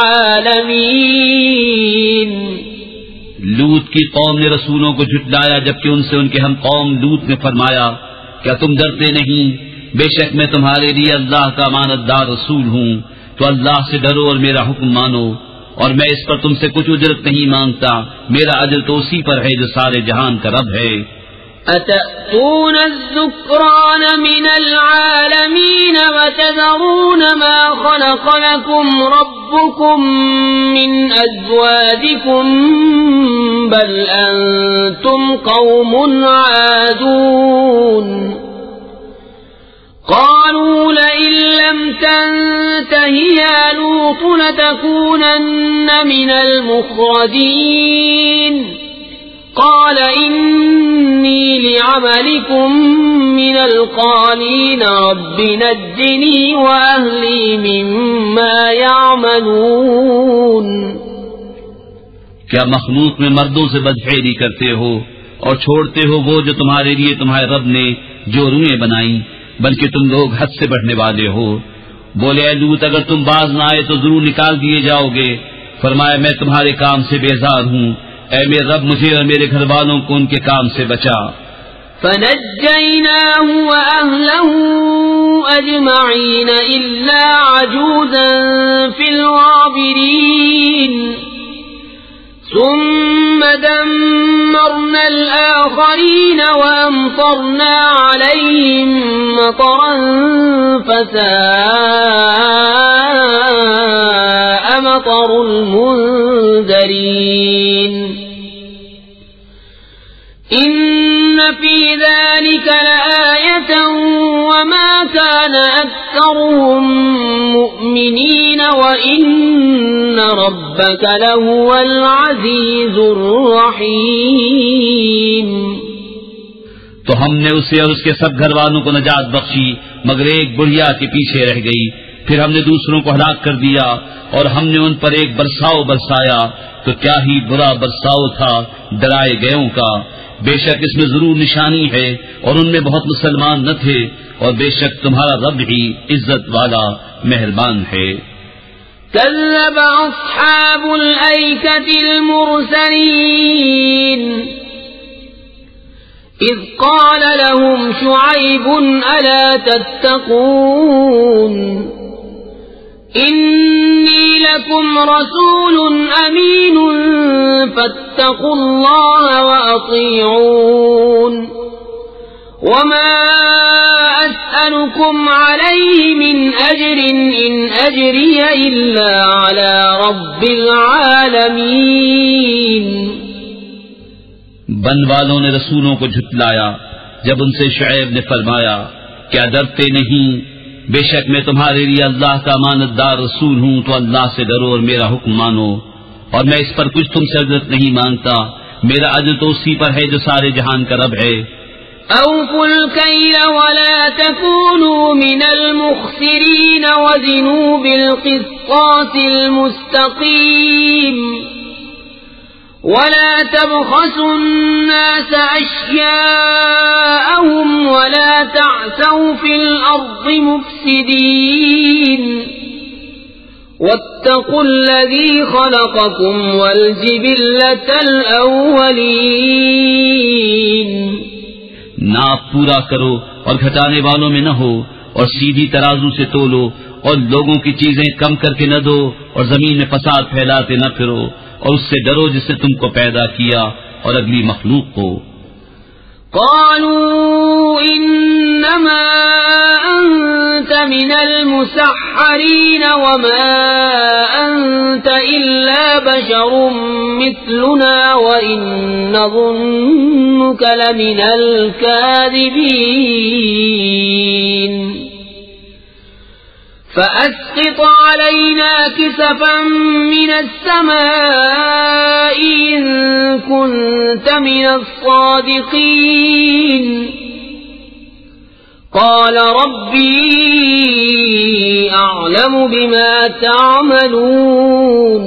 العالمين. لوط کی قوم نے رسولوں کو جھٹلایا جبکہ ان سے ان کے ہم قوم لوط نے فرمایا کیا تم ڈرتے نہیں؟ بے شک میں تمہارے لیے اللہ کا امانت دار رسول ہوں، تو اللہ سے ڈرو اور میرا حکم مانو، اور میں اس پر تم سے کچھ اجرت نہیں مانگتا، میرا اجر تو اسی پر ہے جو سارے جہان کا رب ہے. أتأتون الذكران من العالمين وتذرون ما خلق لكم ربكم من أزواجكم بل أنتم قوم عادون. قالوا لئن لم تنته يا لوط لتكونن من المخرجين. قال إني لعملكم من القالين رب نجني وأهلي مما يعملون. کیا مخلوق میں مردوں سے بدخیری کرتے ہو اور چھوڑتے ہو وہ جو تمہارے لیے تمہارے رب نے جو روئیں بنائیں، بلکہ تم لوگ حد سے بڑھنے والے ہو. بولے اے لوط اگر تم باز نہ آئے تو ضرور نکال دیے جاؤ گے. فرمایا میں تمہارے کام سے بیزار ہوں، اے میرے رب مجھے اور میرے گھر والوں کو ان کے کام سے بچا. فنجيناه وأهله أجمعين إلا عجوزا في الغابرين ثم دمرنا الآخرين وأمطرنا عليهم مطرا فساء مطر المنذرين إن في ذلك لآية وما كان أكثرهم مؤمنين وإن ربك لهو العزيز الرحيم. تو ہم نے اسے اور اس کے سب گھر والوں کو نجات بخشی مگر ایک بڑھیا کے پیچھے رہ گئی. پھر ہم نے دوسروں کو ہلاک کر دیا اور ہم نے ان پر ایک برساؤ برسایا تو کیا ہی برا برساؤ تھا ڈرائے گئوں کا. بے شک اس میں ضرور نشانی ہے اور ان میں بہت مسلمان نہ تھے اور بے شک تمہارا رب ہی عزت والا مہربان ہے. كذب أصحاب الأيكة المرسلين إذ قال لهم شعيب ألا تتقون إني لكم رسول أمين فاتقوا الله وأطيعون وما أسألكم عليه من أجر إن أجري إلا على رب العالمين. بن والوں نے رسولوں کو جھٹلایا جب ان سے شعیب نے فرمایا کیا ڈرتے نہیں؟ بے شک میں تمہارے لیے اللہ کا امانت دار رسول ہوں تو اللہ سے ڈرو اور میرا حکم مانو اور میں اس پر کچھ تم سے اجرت نہیں مانگتا. میرا اجر تو اسی پر ہے جو سارے جہان کا رب ہے. أوفوا الكيل ولا تكونوا من المخسرين وزنوا بالقسطاس المستقيم ولا تبخسوا الناس أشياءهم ولا تعثوا في الأرض مفسدين واتقوا الذي خلقكم والجبلة الأولين. ناپ پورا کرو اور گھٹانے والوں میں نہ ہو اور سیدھی ترازو سے تولو اور لوگوں کی چیزیں کم کر کے نہ دو اور زمین میں فساد پھیلاتے نہ پھرو اور اس سے ڈرو جس نے تم کو پیدا کیا اور اگلی مخلوق کو. قالوا إنما أنت من المسحرين وما أنت إلا بشر مثلنا وإن نظنك لمن الكاذبين فأسقط علينا كسفا من السماء إن كنت من الصادقين. قال ربي أعلم بما تعملون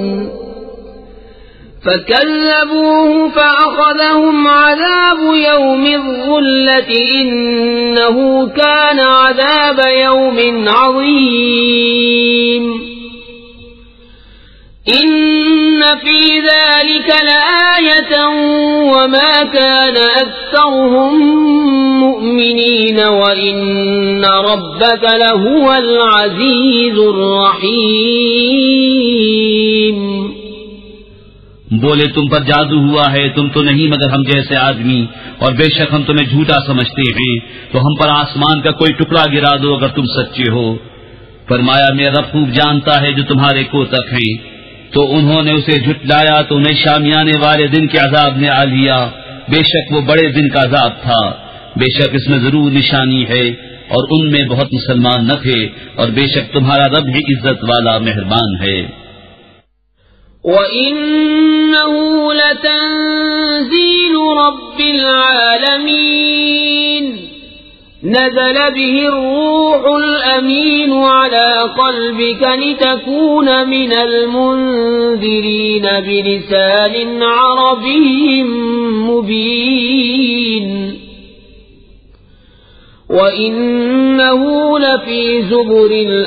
فكذبوه فأخذهم عذاب يوم الظلة إنه كان عذاب يوم عظيم. إن في ذلك لآية وما كان أكثرهم مؤمنين وإن ربك لهو العزيز الرحيم. بولے تم پر جادو ہوا ہے، تم تو نہیں مگر ہم جیسے آدمی، اور بے شک ہم تمہیں جھوٹا سمجھتے ہیں، تو ہم پر آسمان کا کوئی ٹکڑا گرا دو اگر تم سچے ہو. فرمایا میرا رب خوب جانتا ہے جو تمہارے کوتک ہیں. تو انہوں نے اسے جھٹلایا تو انہیں شامیانے والے دن کے عذاب نے آ لیا. بے شک وہ بڑے دن کا عذاب تھا. بے شک اس میں ضرور نشانی ہے اور ان میں بہت مسلمان نہ تھے، اور بے شک تمہارا رب ہی عزت والا مہربان ہے. وَإِنَّهُ لَتَنزِيلُ رَبِّ الْعَالَمِينَ نزل به الروح الأمين على قلبك لتكون من المنذرين بلسان عربي مبين وإنه لفي زبر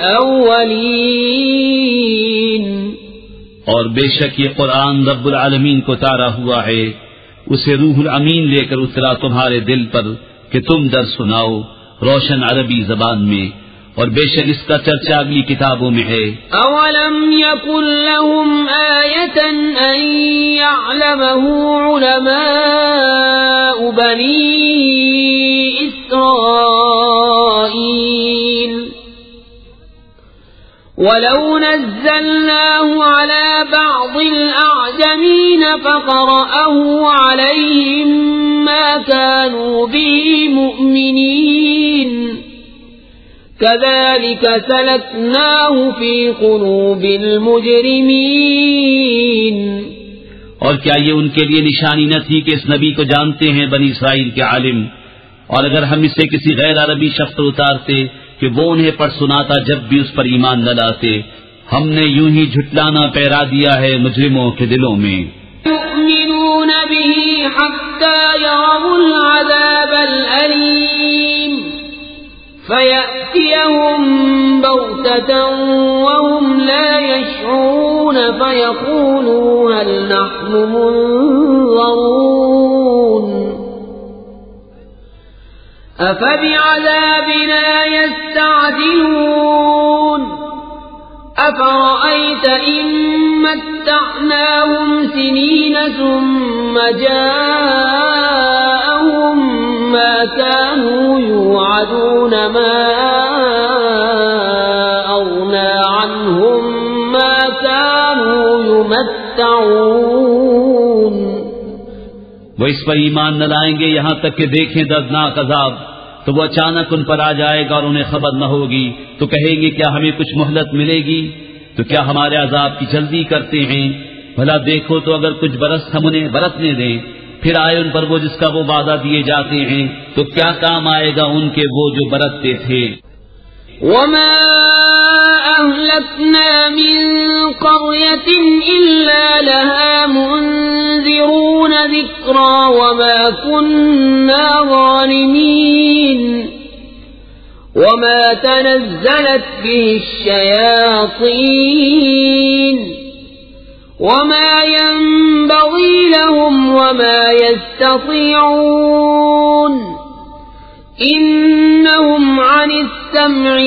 الأولين. اور بے شک یہ قرآن رب العالمین کو اتارا ہوا ہے، اسے روح الامین لے کر اترا تمہارے دل پر کہ تم در سناؤ روشن عربی زبان میں، اور بے شک اس کا چرچا اگلی کتابوں میں ہے۔ اولم یکن لهم آیة ان یعلمه علماء بنی اسرائیل ولو نزلناه على بعض الأعجمين فقرأه عليهم ما كانوا به مؤمنين كذلك سلكناه في قلوب المجرمين۔ اور کیا یہ ان کے لیے نشانی نہ تھی کہ اس نبی کو جانتے ہیں بنی اسرائیل کے عالم، اور اگر ہم اسے کسی غیر عربی شخص پر اتارتے کہ وہ انہیں پڑھ سناتا جب بھی اس پر ایمان نہ لاتے، ہم نے یوں ہی جھٹلانا پیرا دیا ہے مجرموں کے دلوں میں۔ يؤمنون به حتى يروا العذاب الأليم فيأتيهم بغتة وهم لا يشعرون فيقولوا هل نحن منظرون أفبعذابنا يستعجلون أفرأيت إن متعناهم سنين ثم جاءهم ما كانوا يوعدون ما أغنى عنهم ما كانوا يمتعون۔ وہ اس پر ایمان نہ لائیں گے یہاں تک کہ دیکھیں دردناک عذاب، تو وہ اچانک ان پر آ جائے گا اور انہیں خبر نہ ہوگی، تو کہیں گے کیا ہمیں کچھ مہلت ملے گی؟ تو کیا ہمارے عذاب کی جلدی کرتے ہیں؟ بھلا دیکھو تو اگر کچھ برس ہم انہیں برتنے دیں، پھر آئے ان پر وہ جس کا وہ وعدہ دیے جاتے ہیں، تو کیا کام آئے گا ان کے وہ جو برتتے تھے؟ وما أهلكنا من قرية إلا لها منذرون ذكرى وما كنا ظالمين وما تنزلت به الشياطين وما ينبغي لهم وما يستطيعون إنهم عن السمع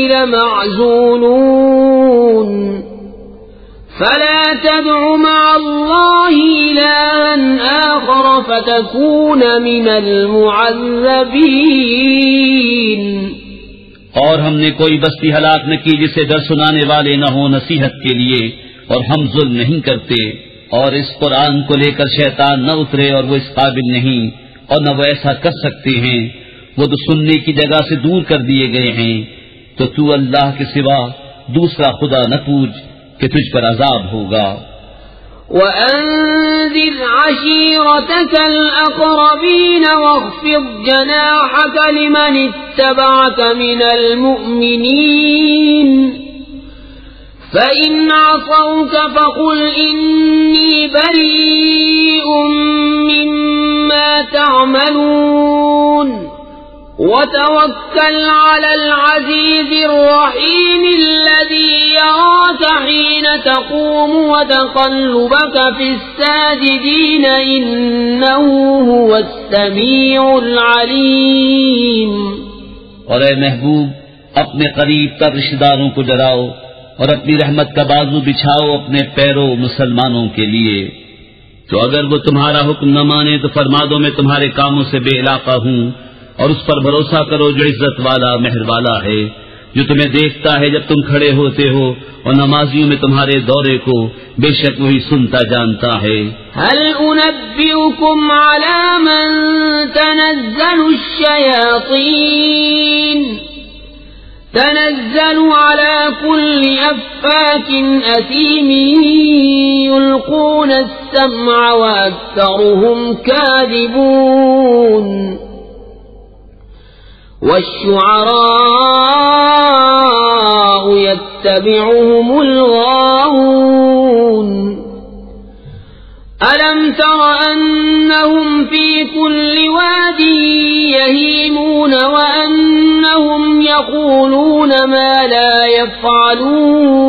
لمعزولون فلا تدع مع الله إلها آخر فتكون من المعذبين۔ اور ہم نے کوئی بستی ہلاک نہ کی جسے ڈر سنانے والے نہ ہوں نصیحت کے لیے، اور ہم ظلم نہیں کرتے، اور اس قرآن کو لے کر شیطان نہ اترے اور وہ اس قابل نہیں، اور نہ وہ ایسا کر سکتے ہیں، وہ تو سننے کی جگہ سے دور کر دیے گئے ہیں۔ تو تو اللہ کے سوا دوسرا خدا نہ پوچھ کہ تجھ پر عذاب ہوگا۔ وَأَنذِرْ عَشِيرَتَكَ الْأَقْرَبِينَ وَاخْفِضْ جَنَاحَكَ لِمَنِ اتَّبَعَكَ مِنَ الْمُؤْمِنِينَ فَإِنْ عَصَوْكَ فَقُلْ إِنِّي بَرِيءٌ مِّمَّا تَعْمَلُونَ وَتَوَكَّلْ عَلَى الْعَزِيزِ الرَّحِيمِ الَّذِي يَرَاكَ حِينَ تَقُومُ وَتَقَلُّبَكَ فِي السَّاجِدِينَ إِنَّهُ هُوَ السَّمِيعُ الْعَلِيمُ۔ اور اے محبوب، اپنے قریب تر رشتہ داروں کو ڈراؤ اور اپنی رحمت کا بازو بچھاؤ اپنے پیروں مسلمانوں کے لیے۔ تو اگر وہ تمہارا حکم نہ مانے تو فرما دو میں تمہارے کاموں سے بے علاقہ ہوں، اور اس پر بھروسہ کرو جو عزت والا مہر والا ہے، جو تمہیں دیکھتا ہے جب تم کھڑے ہوتے ہو اور نمازیوں میں تمہارے دورے کو، بے شک وہی سنتا جانتا ہے۔ هل انبئكم على من تنزل الشياطين تنزل على كل أفاك أثيم يلقون السمع وأكثرهم كاذبون والشعراء يتبعهم الغاوون ألم تر أنهم في كل واد يهيمون وأنهم يقولون ما لا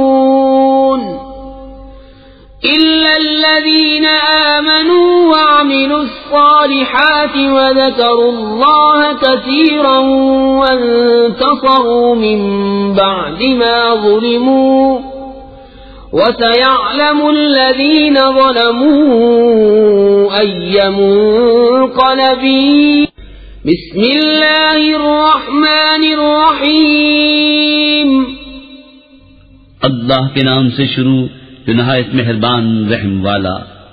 يفعلون إلا الذين آمنوا وعملوا وعملوا الصالحات وذكروا الله كثيرا وانتصروا من بعد ما ظلموا وسيعلم الذين ظلموا أي منقلب. بسم الله الرحمن الرحيم. اللہ کے نام سے شروع جو نہایت مہربان رحم والا.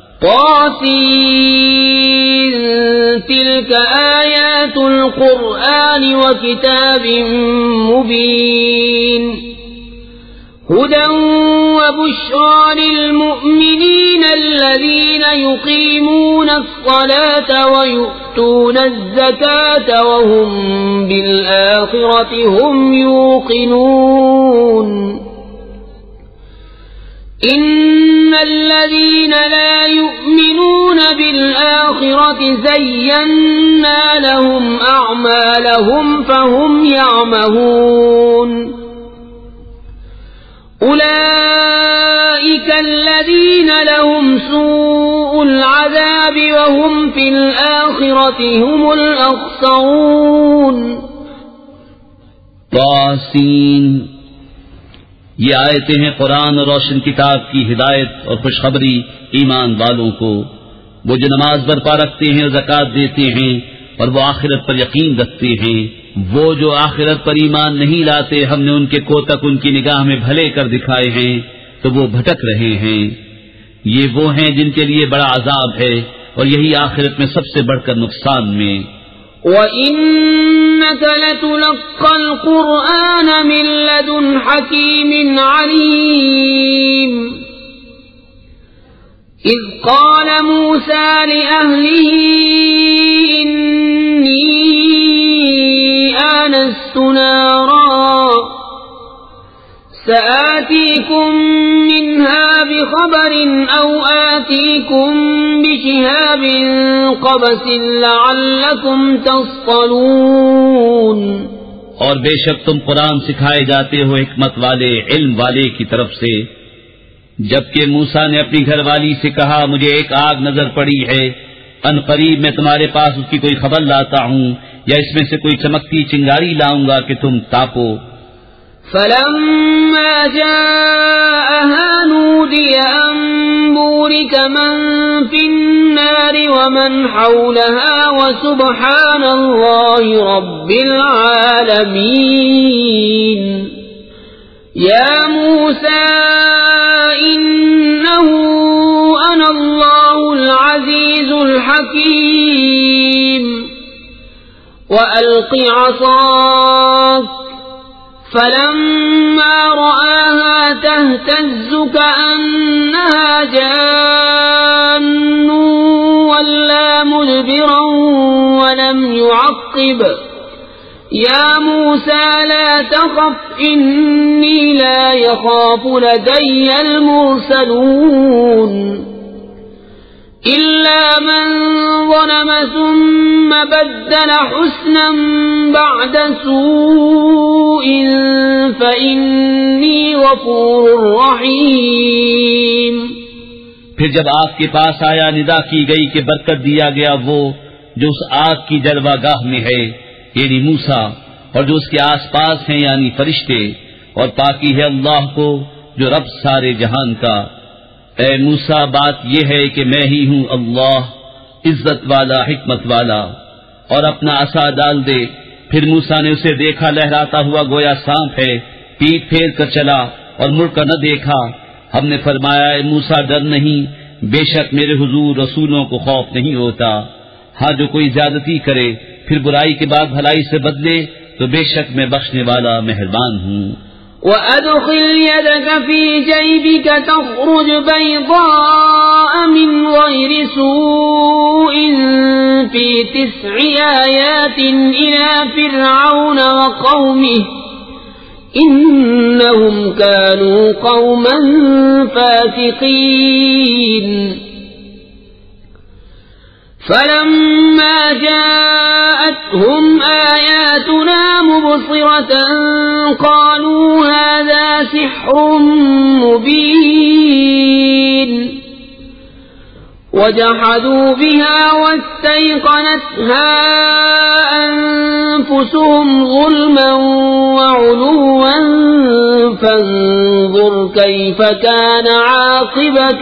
طاسين تلك آيات القرآن وكتاب مبين هدى وبشرى للمؤمنين الذين يقيمون الصلاة ويؤتون الزكاة وهم بالآخرة هم يوقنون. إن الذين لا يؤمنون بالآخرة زينا لهم أعمالهم فهم يعمهون. أولئك الذين لهم سوء العذاب وهم في الآخرة هم الأخسرون. طاسين یہ آیتیں ہیں قرآن اور روشن کتاب کی ہدایت اور خوشخبری ایمان والوں کو. وہ جو نماز برپا رکھتے ہیں اور زکوٰۃ دیتے ہیں اور وہ آخرت پر یقین رکھتے ہیں. وہ جو آخرت پر ایمان نہیں لاتے ہم نے ان کے کوتک ان کی نگاہ میں بھلے کر دکھائے ہیں تو وہ بھٹک رہے ہیں. یہ وہ ہیں جن کے لیے بڑا عذاب ہے اور یہی آخرت میں سب سے بڑھ کر نقصان میں. وَإِنَّكَ لَتُلَقَّى الْقُرْآنَ مِن لَّدُنْ حَكِيمٍ عَلِيمٍ. إِذْ قَالَ مُوسَى لِأَهْلِهِ إِنِّي آنَسْتُ نَارًا سآتيكم منها بخبر أو آتيكم بشهاب قبس لعلكم تصطلون. اور بے شک تم قرآن سکھائے جاتے ہو حکمت والے علم والے کی طرف سے. جبکہ موسیٰ نے اپنی گھر والی سے کہا مجھے ایک آگ نظر پڑی ہے، ان قریب میں تمہارے پاس اس کی کوئی خبر لاتا ہوں یا اس میں سے کوئی چمکتی چنگاری لاؤں گا کہ تم تاپو. فلما جاءها نودي أن بورك من في النار ومن حولها وسبحان الله رب العالمين. يا موسى إنه أنا الله العزيز الحكيم. وألق عصاك فلما رآها تهتز كأنها جان ولا مدبرا ولم يعقب. يا موسى لا تخف إني لا يخاف لدي المرسلون. إلا من ظلم ثم بدل حسنا بعد سوء فإني غفور رحيم. پھر جب آگ کے پاس آیا ندا کی گئی کہ برکت دیا گیا وہ جو اس آگ کی جلوہ گاہ میں ہے یعنی موسیٰ اور جو اس کے آس پاس ہیں یعنی فرشتے، اور پاکی ہے اللہ کو جو رب سارے جہان کا. اے موسیٰ بات یہ ہے کہ میں ہی ہوں اللہ عزت والا حکمت والا، اور اپنا عصا ڈال دے. پھر موسیٰ نے اسے دیکھا لہراتا ہوا گویا سانپ ہے، پیٹ پھیر کر چلا اور مڑ کر نہ دیکھا. ہم نے فرمایا اے موسیٰ ڈر نہیں، بے شک میرے حضور رسولوں کو خوف نہیں ہوتا. ہاں جو کوئی زیادتی کرے پھر برائی کے بعد بھلائی سے بدلے تو بے شک میں بخشنے والا مہربان ہوں. وَأَدْخِلْ يَدَكَ فِي جَيْبِكَ تَخْرُجْ بَيْضَاءَ مِنْ غَيْرِ سُوءٍ فِي تِسْعِ آيَاتٍ إِلَى فِرْعَوْنَ وَقَوْمِهِ إِنَّهُمْ كَانُوا قَوْمًا فَاسِقِينَ. فَلَمَّا جَاءَتْهُمْ آيَاتُنَا مُبْصِرَةً قَالُوا هَذَا سِحْرٌ مُبِينٌ. وجحدوا بها واستيقنتها أنفسهم ظلما وعلوا فانظر كيف كان عاقبة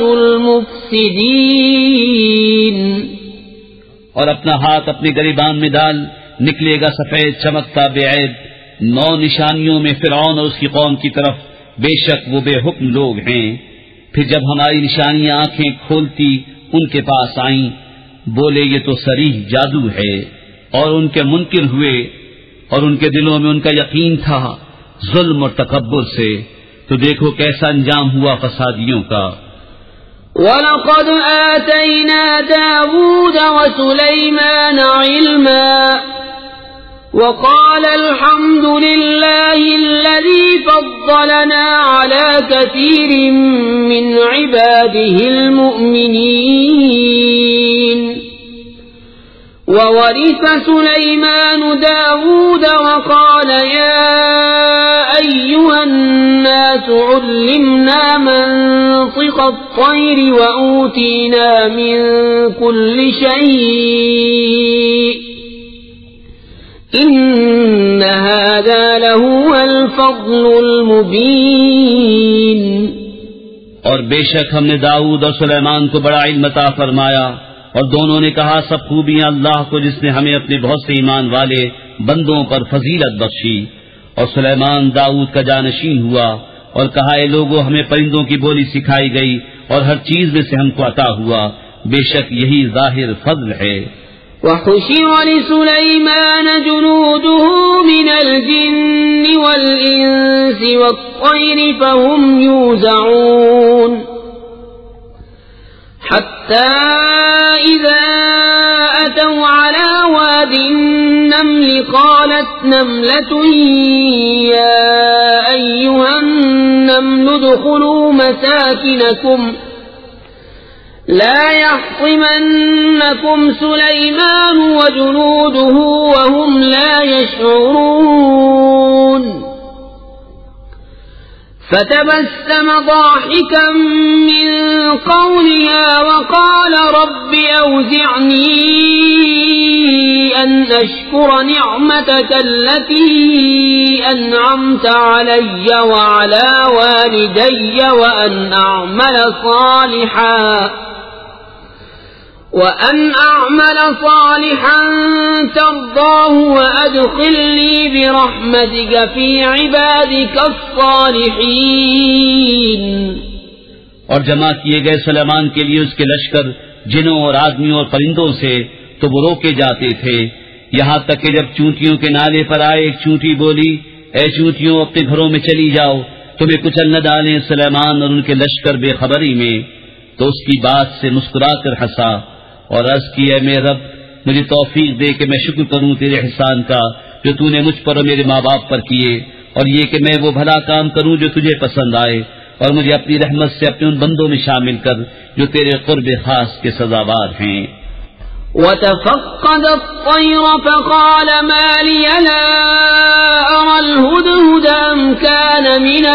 المفسدين. اور اپنا ہاتھ اپنے گریبان میں ڈال، نکلے گا سفید چمکتا بے عیب نو نشانیوں میں فرعون اور اس کی قوم کی طرف، بے شک وہ بے حکم لوگ ہیں. پھر جب ہماری نشانیاں آنکھیں کھولتی ان کے پاس آئیں، بولے یہ تو صریح جادو ہے، اور ان کے منکر ہوئے اور ان کے دلوں میں ان کا یقین تھا ظلم اور تکبر سے. تو دیکھو کیسا انجام ہوا فسادیوں کا. وَلَقَدْ آتَيْنَا دَاوُودَ وَسُلَيْمَانَ عِلْمًا وَقَالَ الْحَمْدُ لِلَّهِ الَّذِي فَضَّلَنَا عَلَى كَثِيرٍ مِّنْ عِبَادِهِ الْمُؤْمِنِينَ. وَوَرِثَ سُلَيْمَانُ دَاوُودَ وَقَالَ يَا أَيُّهَا النَّاسُ عُلِّمْنَا مَنطِقَ الطَّيْرِ وَأُوتِينَا مِن كُلِّ شَيْءٍ إِنَّ هَذَا لَهُوَ الْفَضْلُ الْمُبِينُ. اور بے شک ہم نے داؤد اور سلیمان کو بڑا علم عطا فرمایا، اور دونوں نے کہا سب خوبیاں اللہ کو جس نے ہمیں اپنے بہت سے ایمان والے بندوں پر فضیلت بخشی. اور سلیمان داؤد کا جانشین ہوا اور کہا اے لوگوں ہمیں پرندوں کی بولی سکھائی گئی اور ہر چیز میں سے ہم کو عطا ہوا، بے شک یہی ظاہر فضل ہے. وَحُشِرَ لِسُلَيْمَانَ جُنُودُهُ مِنَ الْجِنِّ وَالْإِنسِ وَالطَّيْرِ فَهُمْ يُوزَعُونَ حَتَّى إِذَا أَتَوْا عَلَى وَادِ النَّمْلِ قَالَتْ نَمْلَةٌ يَا أَيُّهَا النَّمْلُ ادْخُلُوا مَسَاكِنَكُمْ لا يحطمنكم سليمان وجنوده وهم لا يشعرون. فتبسم ضاحكا من قولها وقال رب أوزعني أن أشكر نعمتك التي أنعمت علي وعلى والدي وأن أعمل صالحا وأن أعمل صالحا ترضاه وأدخلني برحمتك في عبادك الصالحين. اور جمع کیے گئے سلیمان کے لیے اس کے لشکر جنوں اور آدمیوں اور پرندوں سے تو وہ روکے جاتے تھے، یہاں تک کہ جب چونٹیوں کے نالے پر آئے ایک چونٹی بولی اے چونٹیوں اپنے گھروں میں چلی جاؤ، تمہیں کچل نہ ڈالیں سلیمان اور ان کے لشکر بے خبری میں. تو اس کی بات سے مسکرا کر ہنسا اور عرض کی اے میرے رب مجھے توفیق دے کہ میں شکر کروں تیرے احسان کا جو تو نے مجھ پر اور میرے ماں باپ پر کیے، اور یہ کہ میں وہ بھلا کام کروں جو تجھے پسند آئے، اور مجھے اپنی رحمت سے اپنے ان بندوں میں شامل کر جو تیرے قرب خاص کے سزاوار ہیں. وَتَفَقَّدَ الطَّيْرَ فَقَالَ مَا لِيَ لَا أَرَى الْهُدْهُدَ أَمْ كَانَ مِنَ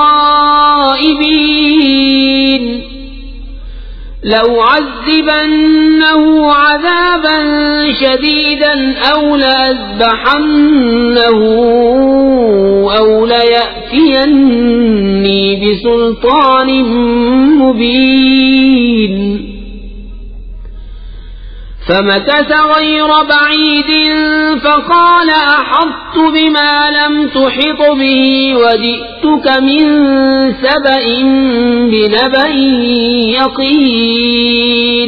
الْغَائِبِينَ لَوْ عَذِّبَنَّهُ عَذَابًا شَدِيدًا أَوْ لَأَذْبَحَنَّهُ أَوْ لَيَأْتِيَنِّي بِسُلْطَانٍ مُبِينٍ. فمكث غير بعيد فقال أحطت بما لم تحط به وجئتك من سبأ بنبأ يقين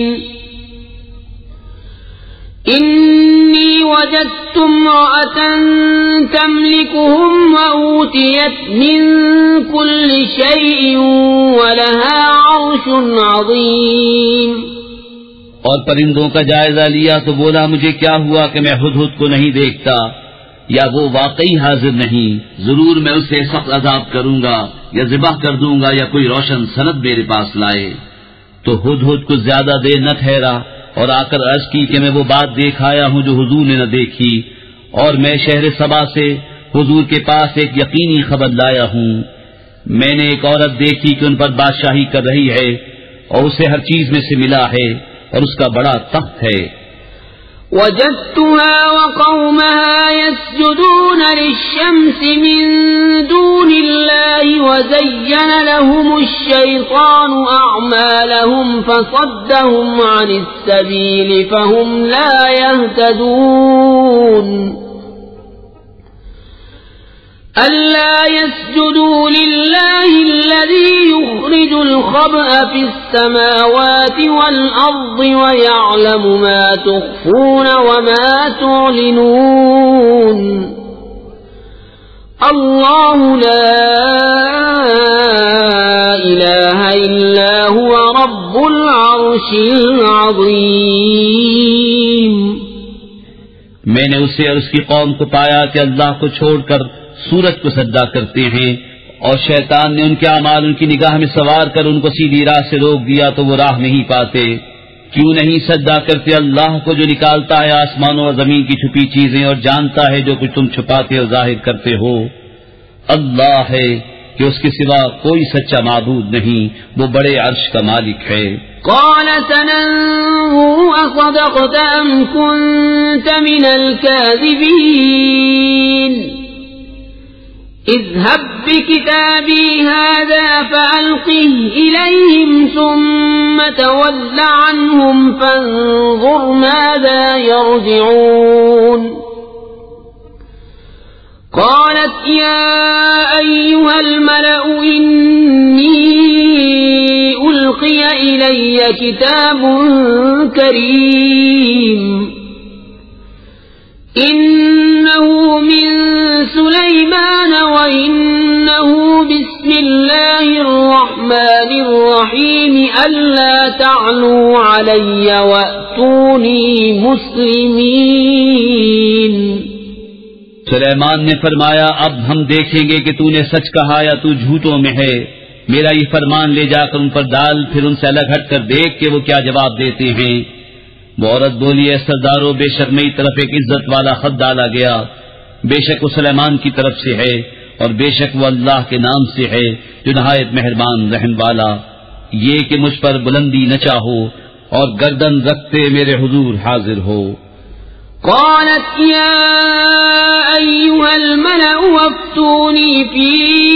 إني وجدت امرأة تملكهم وأوتيت من كل شيء ولها عرش عظيم. اور پرندوں کا جائزہ لیا تو بولا مجھے کیا ہوا کہ میں ہدہد کو نہیں دیکھتا، یا وہ واقعی حاضر نہیں، ضرور میں اسے سخت عذاب کروں گا یا ذبح کر دوں گا یا کوئی روشن سند میرے پاس لائے. تو ہدہد کو زیادہ دیر نہ ٹھہرا اور آ کر عرض کی کہ میں وہ بات دیکھ آیا ہوں جو حضور نے نہ دیکھی، اور میں شہر سبا سے حضور کے پاس ایک یقینی خبر لایا ہوں. میں نے ایک عورت دیکھی کہ ان پر بادشاہی کر رہی ہے اور اسے ہر چیز میں سے ملا ہے، اور اس کا بڑا تخت ہے. وجدتها وقومها يسجدون للشمس من دون الله وزين لهم الشيطان أعمالهم فصدهم عن السبيل فهم لا يهتدون. ألا يسجدوا لله الذي يخرج الخبأ في السماوات والأرض ويعلم ما تخفون وما تعلنون. الله لا إله إلا هو رب العرش العظيم. میں نے اسے اور اس کی قوم کو پایا کہ اللہ کو چھوڑ کر سورج کو سجدہ کرتے ہیں، اور شیطان نے ان کے اعمال ان کی نگاہ میں سوار کر ان کو سیدھی راہ سے روک دیا تو وہ راہ نہیں پاتے. کیوں نہیں سجدہ کرتے اللہ کو جو نکالتا ہے آسمانوں اور زمین کی چھپی چیزیں اور جانتا ہے جو کچھ تم چھپاتے اور ظاہر کرتے ہو. اللہ ہے کہ اس کے سوا کوئی سچا معبود نہیں، وہ بڑے عرش کا مالک ہے. قال سننظر أصدقت أم كنت من الكاذبين. اذهب بكتابي هذا فألقه إليهم ثم تول عنهم فانظر ماذا يرجعون. قالت يا أيها الملأ إني ألقي إلي كتاب كريم إنه من سليمان وإنه بسم الله الرحمن الرحيم ألا تعلوا علي وأتوني مسلمين. سلیمان نے فرمایا اب ہم دیکھیں گے کہ تو نے سچ کہا یا تو جھوٹوں میں ہے. میرا یہ فرمان لے جا کر ان پر ڈال، پھر ان سے الگ ہٹ کر دیکھ کہ وہ کیا جواب دیتے ہیں. وہ عورت بولی اے سردارو، بے شک میری طرف ایک عزت والا خط ڈالا گیا، بے شک وہ سلیمان کی طرف سے ہے اور بے شک وہ اللہ کے نام سے ہے جو نہایت مہربان رحم والا. یہ کہ مجھ پر بلندی نہ چاہو اور گردن رکھتے میرے حضور حاضر ہو. قالت يا أيها الملأ وافتوني في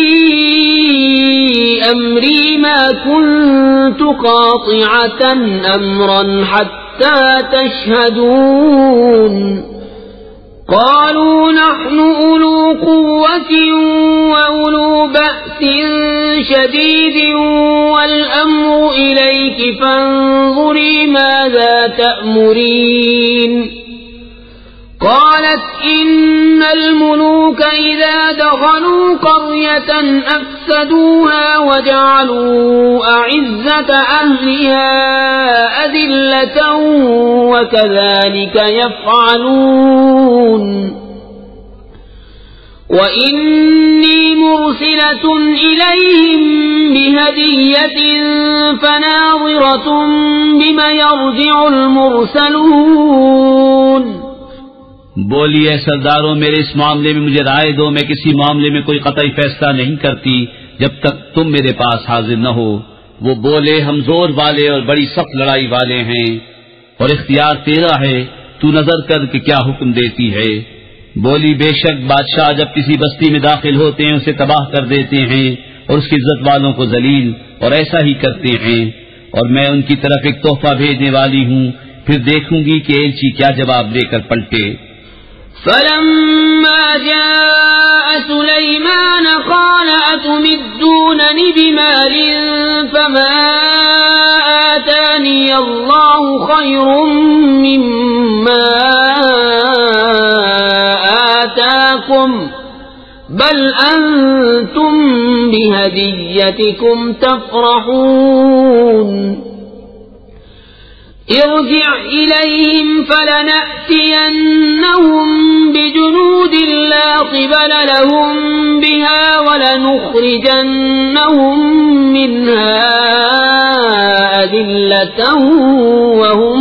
أمري ما كنت قاطعة أمرا حتى تشهدون. قالوا نحن أولو قوة وأولو بأس شديد والأمر إليك فانظري ماذا تأمرين. قالت إن الملوك إذا دخلوا قرية أفسدوها وجعلوا أعزة أهلها أذلة وكذلك يفعلون. وإني مرسلة إليهم بهدية فناظرة بما يرجع المرسلون. بولی اے سرداروں، میرے اس معاملے میں مجھے رائے دو، میں کسی معاملے میں کوئی قطعی فیصلہ نہیں کرتی جب تک تم میرے پاس حاضر نہ ہو. وہ بولے ہم زور والے اور بڑی سخت لڑائی والے ہیں اور اختیار تیرا ہے، تو نظر کر کہ کیا حکم دیتی ہے. بولی بے شک بادشاہ جب کسی بستی میں داخل ہوتے ہیں اسے تباہ کر دیتے ہیں اور اس کی عزت والوں کو ذلیل، اور ایسا ہی کرتے ہیں. اور میں ان کی طرف ایک تحفہ بھیجنے والی ہوں، پھر دیکھوں گی کہ ایلچی کیا جواب لے کر پلٹے. فلما جاء سليمان قال أتمدونني بمال فما آتاني الله خير مما آتاكم بل أنتم بهديتكم تفرحون. ارجع إليهم فلنأتينهم بجنود لا قبل لهم بها ولنخرجنهم منها أذلة وهم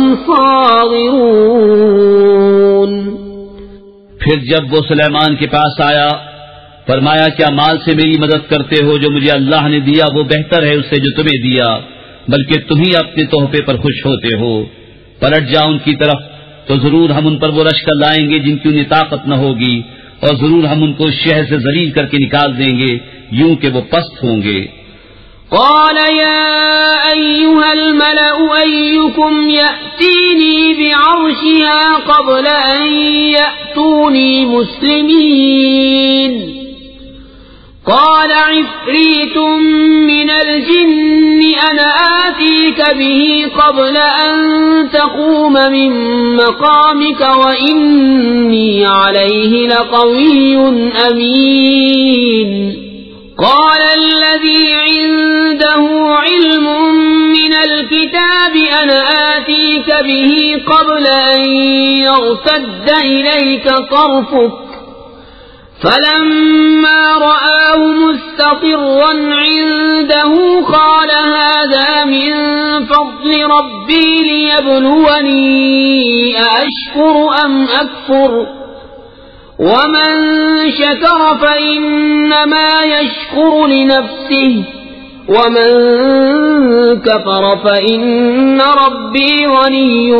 صاغرون. پھر جب وہ سلیمان کے پاس آیا فرمایا کیا مال سے میری مدد کرتے ہو؟ جو مجھے اللہ نے دیا وہ بہتر ہے اس سے جو تمہیں دیا، بلکہ تم ہی اپنے تحفے پر خوش ہوتے ہو. پلٹ جا ان کی طرف تو ضرور ہم ان پر وہ لشکر لائیں گے جن کی انہیں طاقت نہ ہوگی، اور ضرور ہم ان کو شہر سے ذلیل کر کے نکال دیں گے یوں کہ وہ پست ہوں گے۔ قال يا أيها الملأ أيكم يأتيني بعرشها قبل أن يأتوني مسلمين قال عفريت من الجن أنا آتيك به قبل أن تقوم من مقامك وإني عليه لقوي أمين قال الذي عنده علم من الكتاب أنا آتيك به قبل أن يرتد إليك طرفك فلما رآه مستقرا عنده قال هذا من فضل ربي ليبلوني أأشكر أم أكفر ومن شكر فإنما يشكر لنفسه ومن كفر فإن ربي غني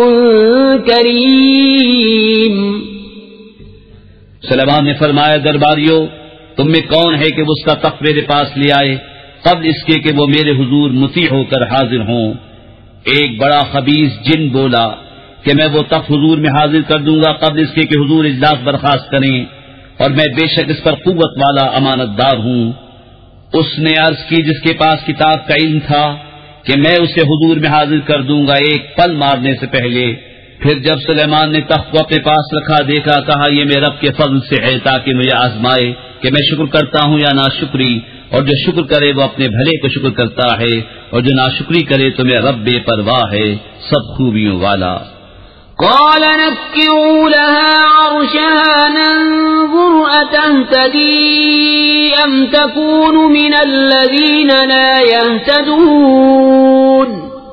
كريم۔ سلیمان نے فرمایا درباریو تم میں کون ہے کہ وہ اس کا تخت میرے پاس لے آئے قبل اس کے کہ وہ میرے حضور مطیع ہو کر حاضر ہوں۔ ایک بڑا خبیث جن بولا کہ میں وہ تخت حضور میں حاضر کر دوں گا قبل اس کے کہ حضور اجلاس برخاست کریں، اور میں بے شک اس پر قوت والا امانت دار ہوں۔ اس نے عرض کی جس کے پاس کتاب کا علم تھا کہ میں اسے حضور میں حاضر کر دوں گا ایک پل مارنے سے پہلے۔ پھر جب سلیمان نے تخت کو اپنے پاس رکھا دیکھا کہا یہ میرے رب کے فضل سے ہے تاکہ مجھے آزمائے کہ میں شکر کرتا ہوں یا ناشکری، اور جو شکر کرے وہ اپنے بھلے کو شکر کرتا ہے، اور جو ناشکری کرے تو میرا رب بے پرواہ ہے سب خوبیوں والا۔ قال نكروا لها عرشها ننظر أتهتدي أم تكون من الذين لا يهتدون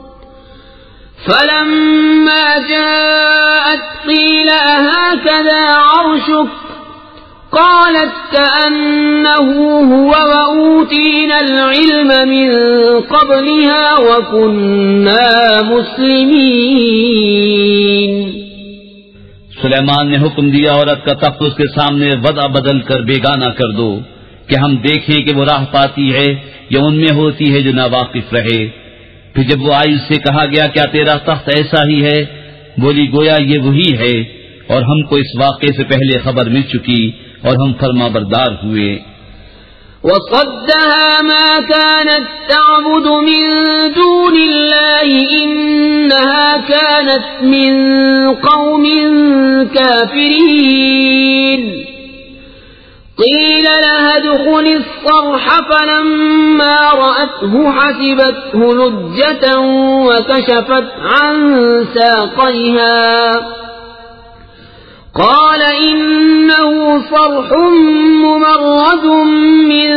فلما جاءت قيل أهكذا عرشك قالت كأنه هو وأوتينا العلم من قبلها وكنا مسلمين۔ سلیمان نے حکم دیا عورت کا تخت اس کے سامنے وضع بدل کر بیگانہ کر دو کہ ہم دیکھیں کہ وہ راہ پاتی ہے یا ان میں ہوتی ہے جو ناواقف رہے۔ پھر جب وہ آئی اس سے کہا گیا کیا تیرا تخت ایسا ہی ہے؟ بولی گویا یہ وہی ہے، اور ہم کو اس واقعے سے پہلے خبر مل چکی اور ہم فرما بردار ہوئے۔ وصدها ما كانت تعبد من دون الله إنها كانت من قوم كافرين قيل لها ادخل الصرح فلما رأته حسبته لجة وكشفت عن ساقيها قال إنه صرح ممرد من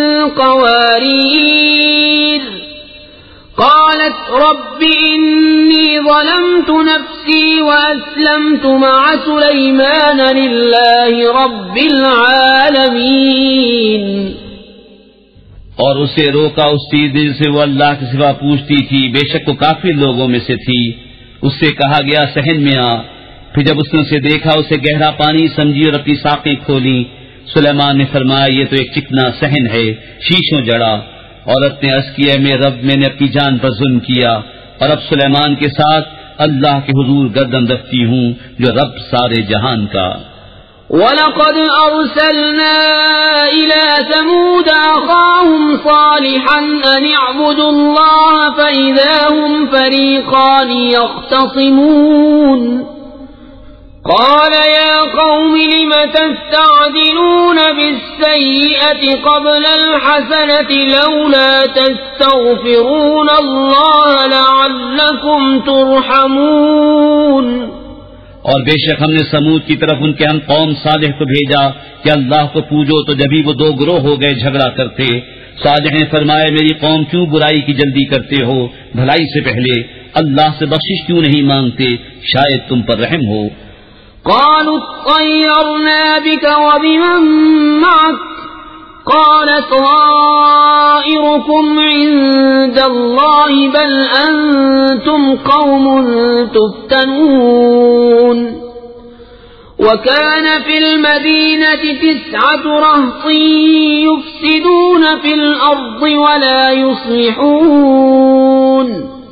قوارير قالت رب إني ظلمت نفسي وأسلمت مع سليمان لله رب العالمين۔ اور اسے روکا اس چیز سے وہ اللہ کے سوا پوچھتی تھی، بے شک وہ کافی لوگوں میں سے تھی۔ اس سے کہا گیا صحن میں آ۔ پھر جب اس نے اسے دیکھا اسے گہرا پانی سمجھی اور اپنی ساقیں کھولی۔ سلیمان نے فرمایا یہ تو ایک چکنا صحن ہے شیشوں جڑا۔ عورت نے عرض کیا میں رب میں نے اپنی جان پر ظلم کیا، اور اب سلیمان کے ساتھ اللہ کے حضور گردن رکھتی ہوں جو رب سارے جہان کا۔ وَلَقَدْ أَرْسَلْنَا إِلَى ثَمُودَ أَخَاهُمْ صَالِحًا أَنِ اعْبُدُوا اللَّهَ فَإِذَا هُمْ فَرِيقَانِ يَخْتَصِمُونَ قال يا قوم لم تستعجلون بالسيئة قبل الحسنة لولا تستغفرون الله لعلكم ترحمون۔ اور بے شک ہم نے سمود کی طرف ان کے ہم قوم صالح کو بھیجا کہ اللہ کو پوجو، تو جبھی وہ دو گروہ ہو گئے جھگڑا کرتے۔ صالح نے فرمایا میری قوم کیوں برائی کی جلدی کرتے ہو، بھلائی سے پہلے اللہ سے بخشش کیوں نہیں مانگتے، شاید تم پر رحم ہو۔ قالوا اطيرنا بك وبمن معك قال طائركم عند الله بل أنتم قوم تفتنون وكان في المدينة تسعة رهط يفسدون في الأرض ولا يصلحون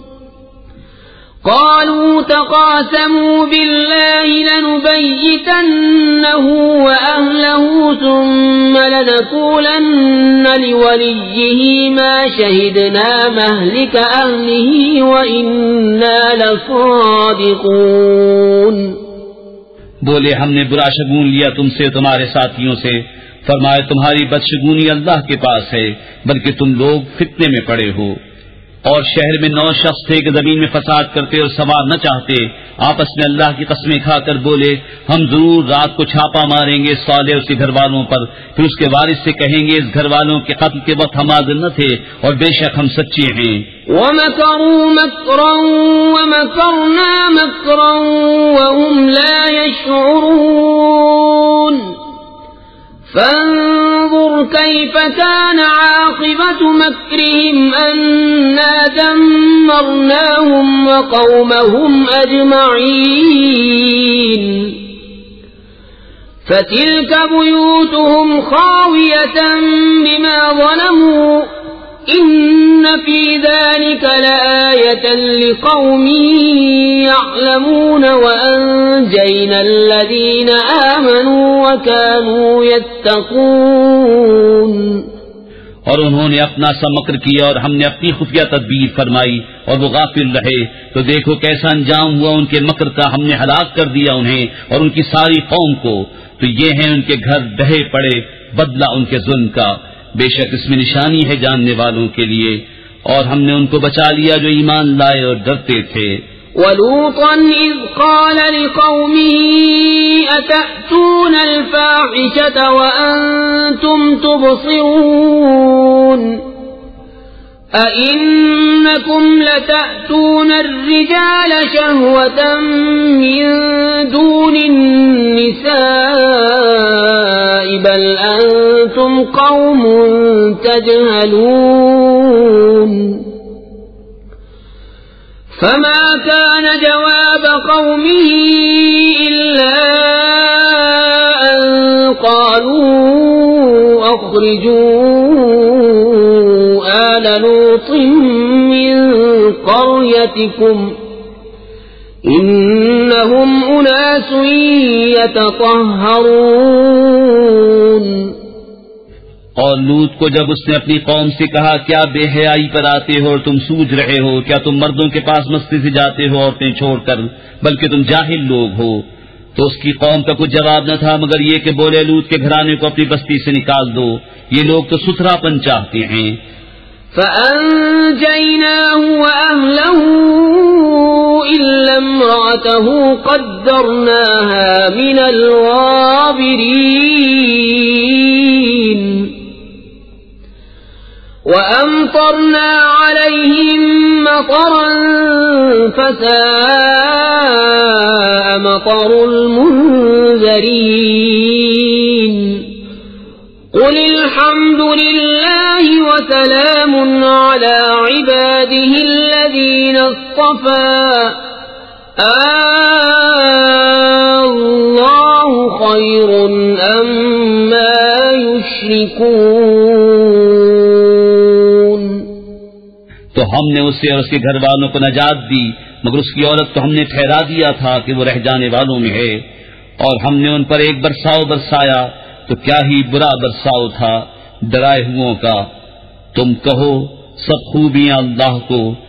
قالوا تقاسموا بالله لنبيتنه وأهله ثم لنقولن لوليه ما شهدنا مهلك أهله وإنا لصادقون. بولے ہم نے برا شگون لیا تم سے تمہارے ساتھیوں سے. فرمائے تمہاری بدشگونی اللہ کے پاس ہے بلکہ تم لوگ فتنے میں پڑے ہو. اور شہر میں نو شخص تھے کہ زمین میں فساد کرتے اور سوار نہ چاہتے. آپس میں اللہ کی قسمیں کھا کر بولے ہم ضرور رات کو چھاپا ماریں گے صالح اس کے گھر والوں پر. پھر اس کے وارث سے کہیں گے اس گھر والوں کے قتل کے وقت ہم حاضر نہ تھے اور بے شک ہم سچے ہیں. وَمَكَرُوا مَكْرًا وَمَكَرْنَا مَكْرًا وَهُمْ لَا يَشْعُرُونَ فانظر كيف كان عاقبة مكرهم أنا دمرناهم وقومهم أجمعين فتلك بيوتهم خاوية بما ظلموا إن في ذلك لآية لقوم يعلمون وأنجينا الذين آمنوا وكانوا يتقون. اور انہوں نے اپنا سا مکر کیا اور ہم نے اپنی خفیہ تدبیر فرمائی اور وہ غافل رہے تو دیکھو کیسا انجام ہوا ان کے مکر کا. ہم نے ہلاک کر دیا انہیں اور ان کی ساری قوم کو. تو یہ ہیں ان کے گھر ڈھہے پڑے بدلہ ان کے ظلم کا. بے شک اس میں نشانی ہے جاننے والوں کے لیے. اور ہم نے ان کو بچا لیا جو ایمان لائے اور ڈرتے تھے. وَلُوطًا إِذْ قَالَ لِقَوْمِهِ أَتَأْتُونَ الْفَاحِشَةَ وَأَنْتُمْ تُبْصِرُونَ أَإِنَّكُمْ لَتَأْتُونَ الرِّجَالَ شَهْوَةً مِّن دُونِ النِّسَاءِ بَلْ أَنْتُمْ قَوْمٌ تَجْهَلُونَ. فما كان جواب قومه إلا أن قالوا أخرجوا آل لوط من قريتكم إنهم أناس يتطهرون. اور لوط کو جب اس نے اپنی قوم سے کہا کیا بے حیائی پر آتے ہو اور تم سوچ رہے ہو, کیا تم مردوں کے پاس مستی سے جاتے ہو عورتیں چھوڑ کر, بلکہ تم جاہل لوگ ہو. تو اس کی قوم کا کچھ جواب نہ تھا مگر یہ کہ بولے لوط کے گھرانے کو اپنی بستی سے نکال دو, یہ لوگ تو ستھرا پن چاہتے ہیں. فَأَنْجَيْنَاهُ وَأَهْلَهُ إِلَّا امْرَأَتَهُ قَدَّرْنَاهَا مِنَ الْغَابِرِينَ. وَأَمْطَرْنَا عَلَيْهِمْ مَطَرًا فَسَاءَ مَطَرُ الْمُنذَرِينَ. قُلِ الْحَمْدُ لِلَّهِ وَسَلَامٌ عَلَى عِبَادِهِ الَّذِينَ اصْطَفَى اللَّهُ خَيْرٌ أَمَّا يُشْرِكُونَ. تو ہم نے اسے اور اس کے گھر والوں کو نجات دی مگر اس کی عورت تو ہم نے ٹھہرا دیا تھا کہ وہ رہ جانے والوں میں ہے. اور ہم نے ان پر ایک برساؤ برسایا تو کیا ہی برا برساؤ تھا ڈرائے ہوں کا. تم کہو سب خوبیاں اللہ کو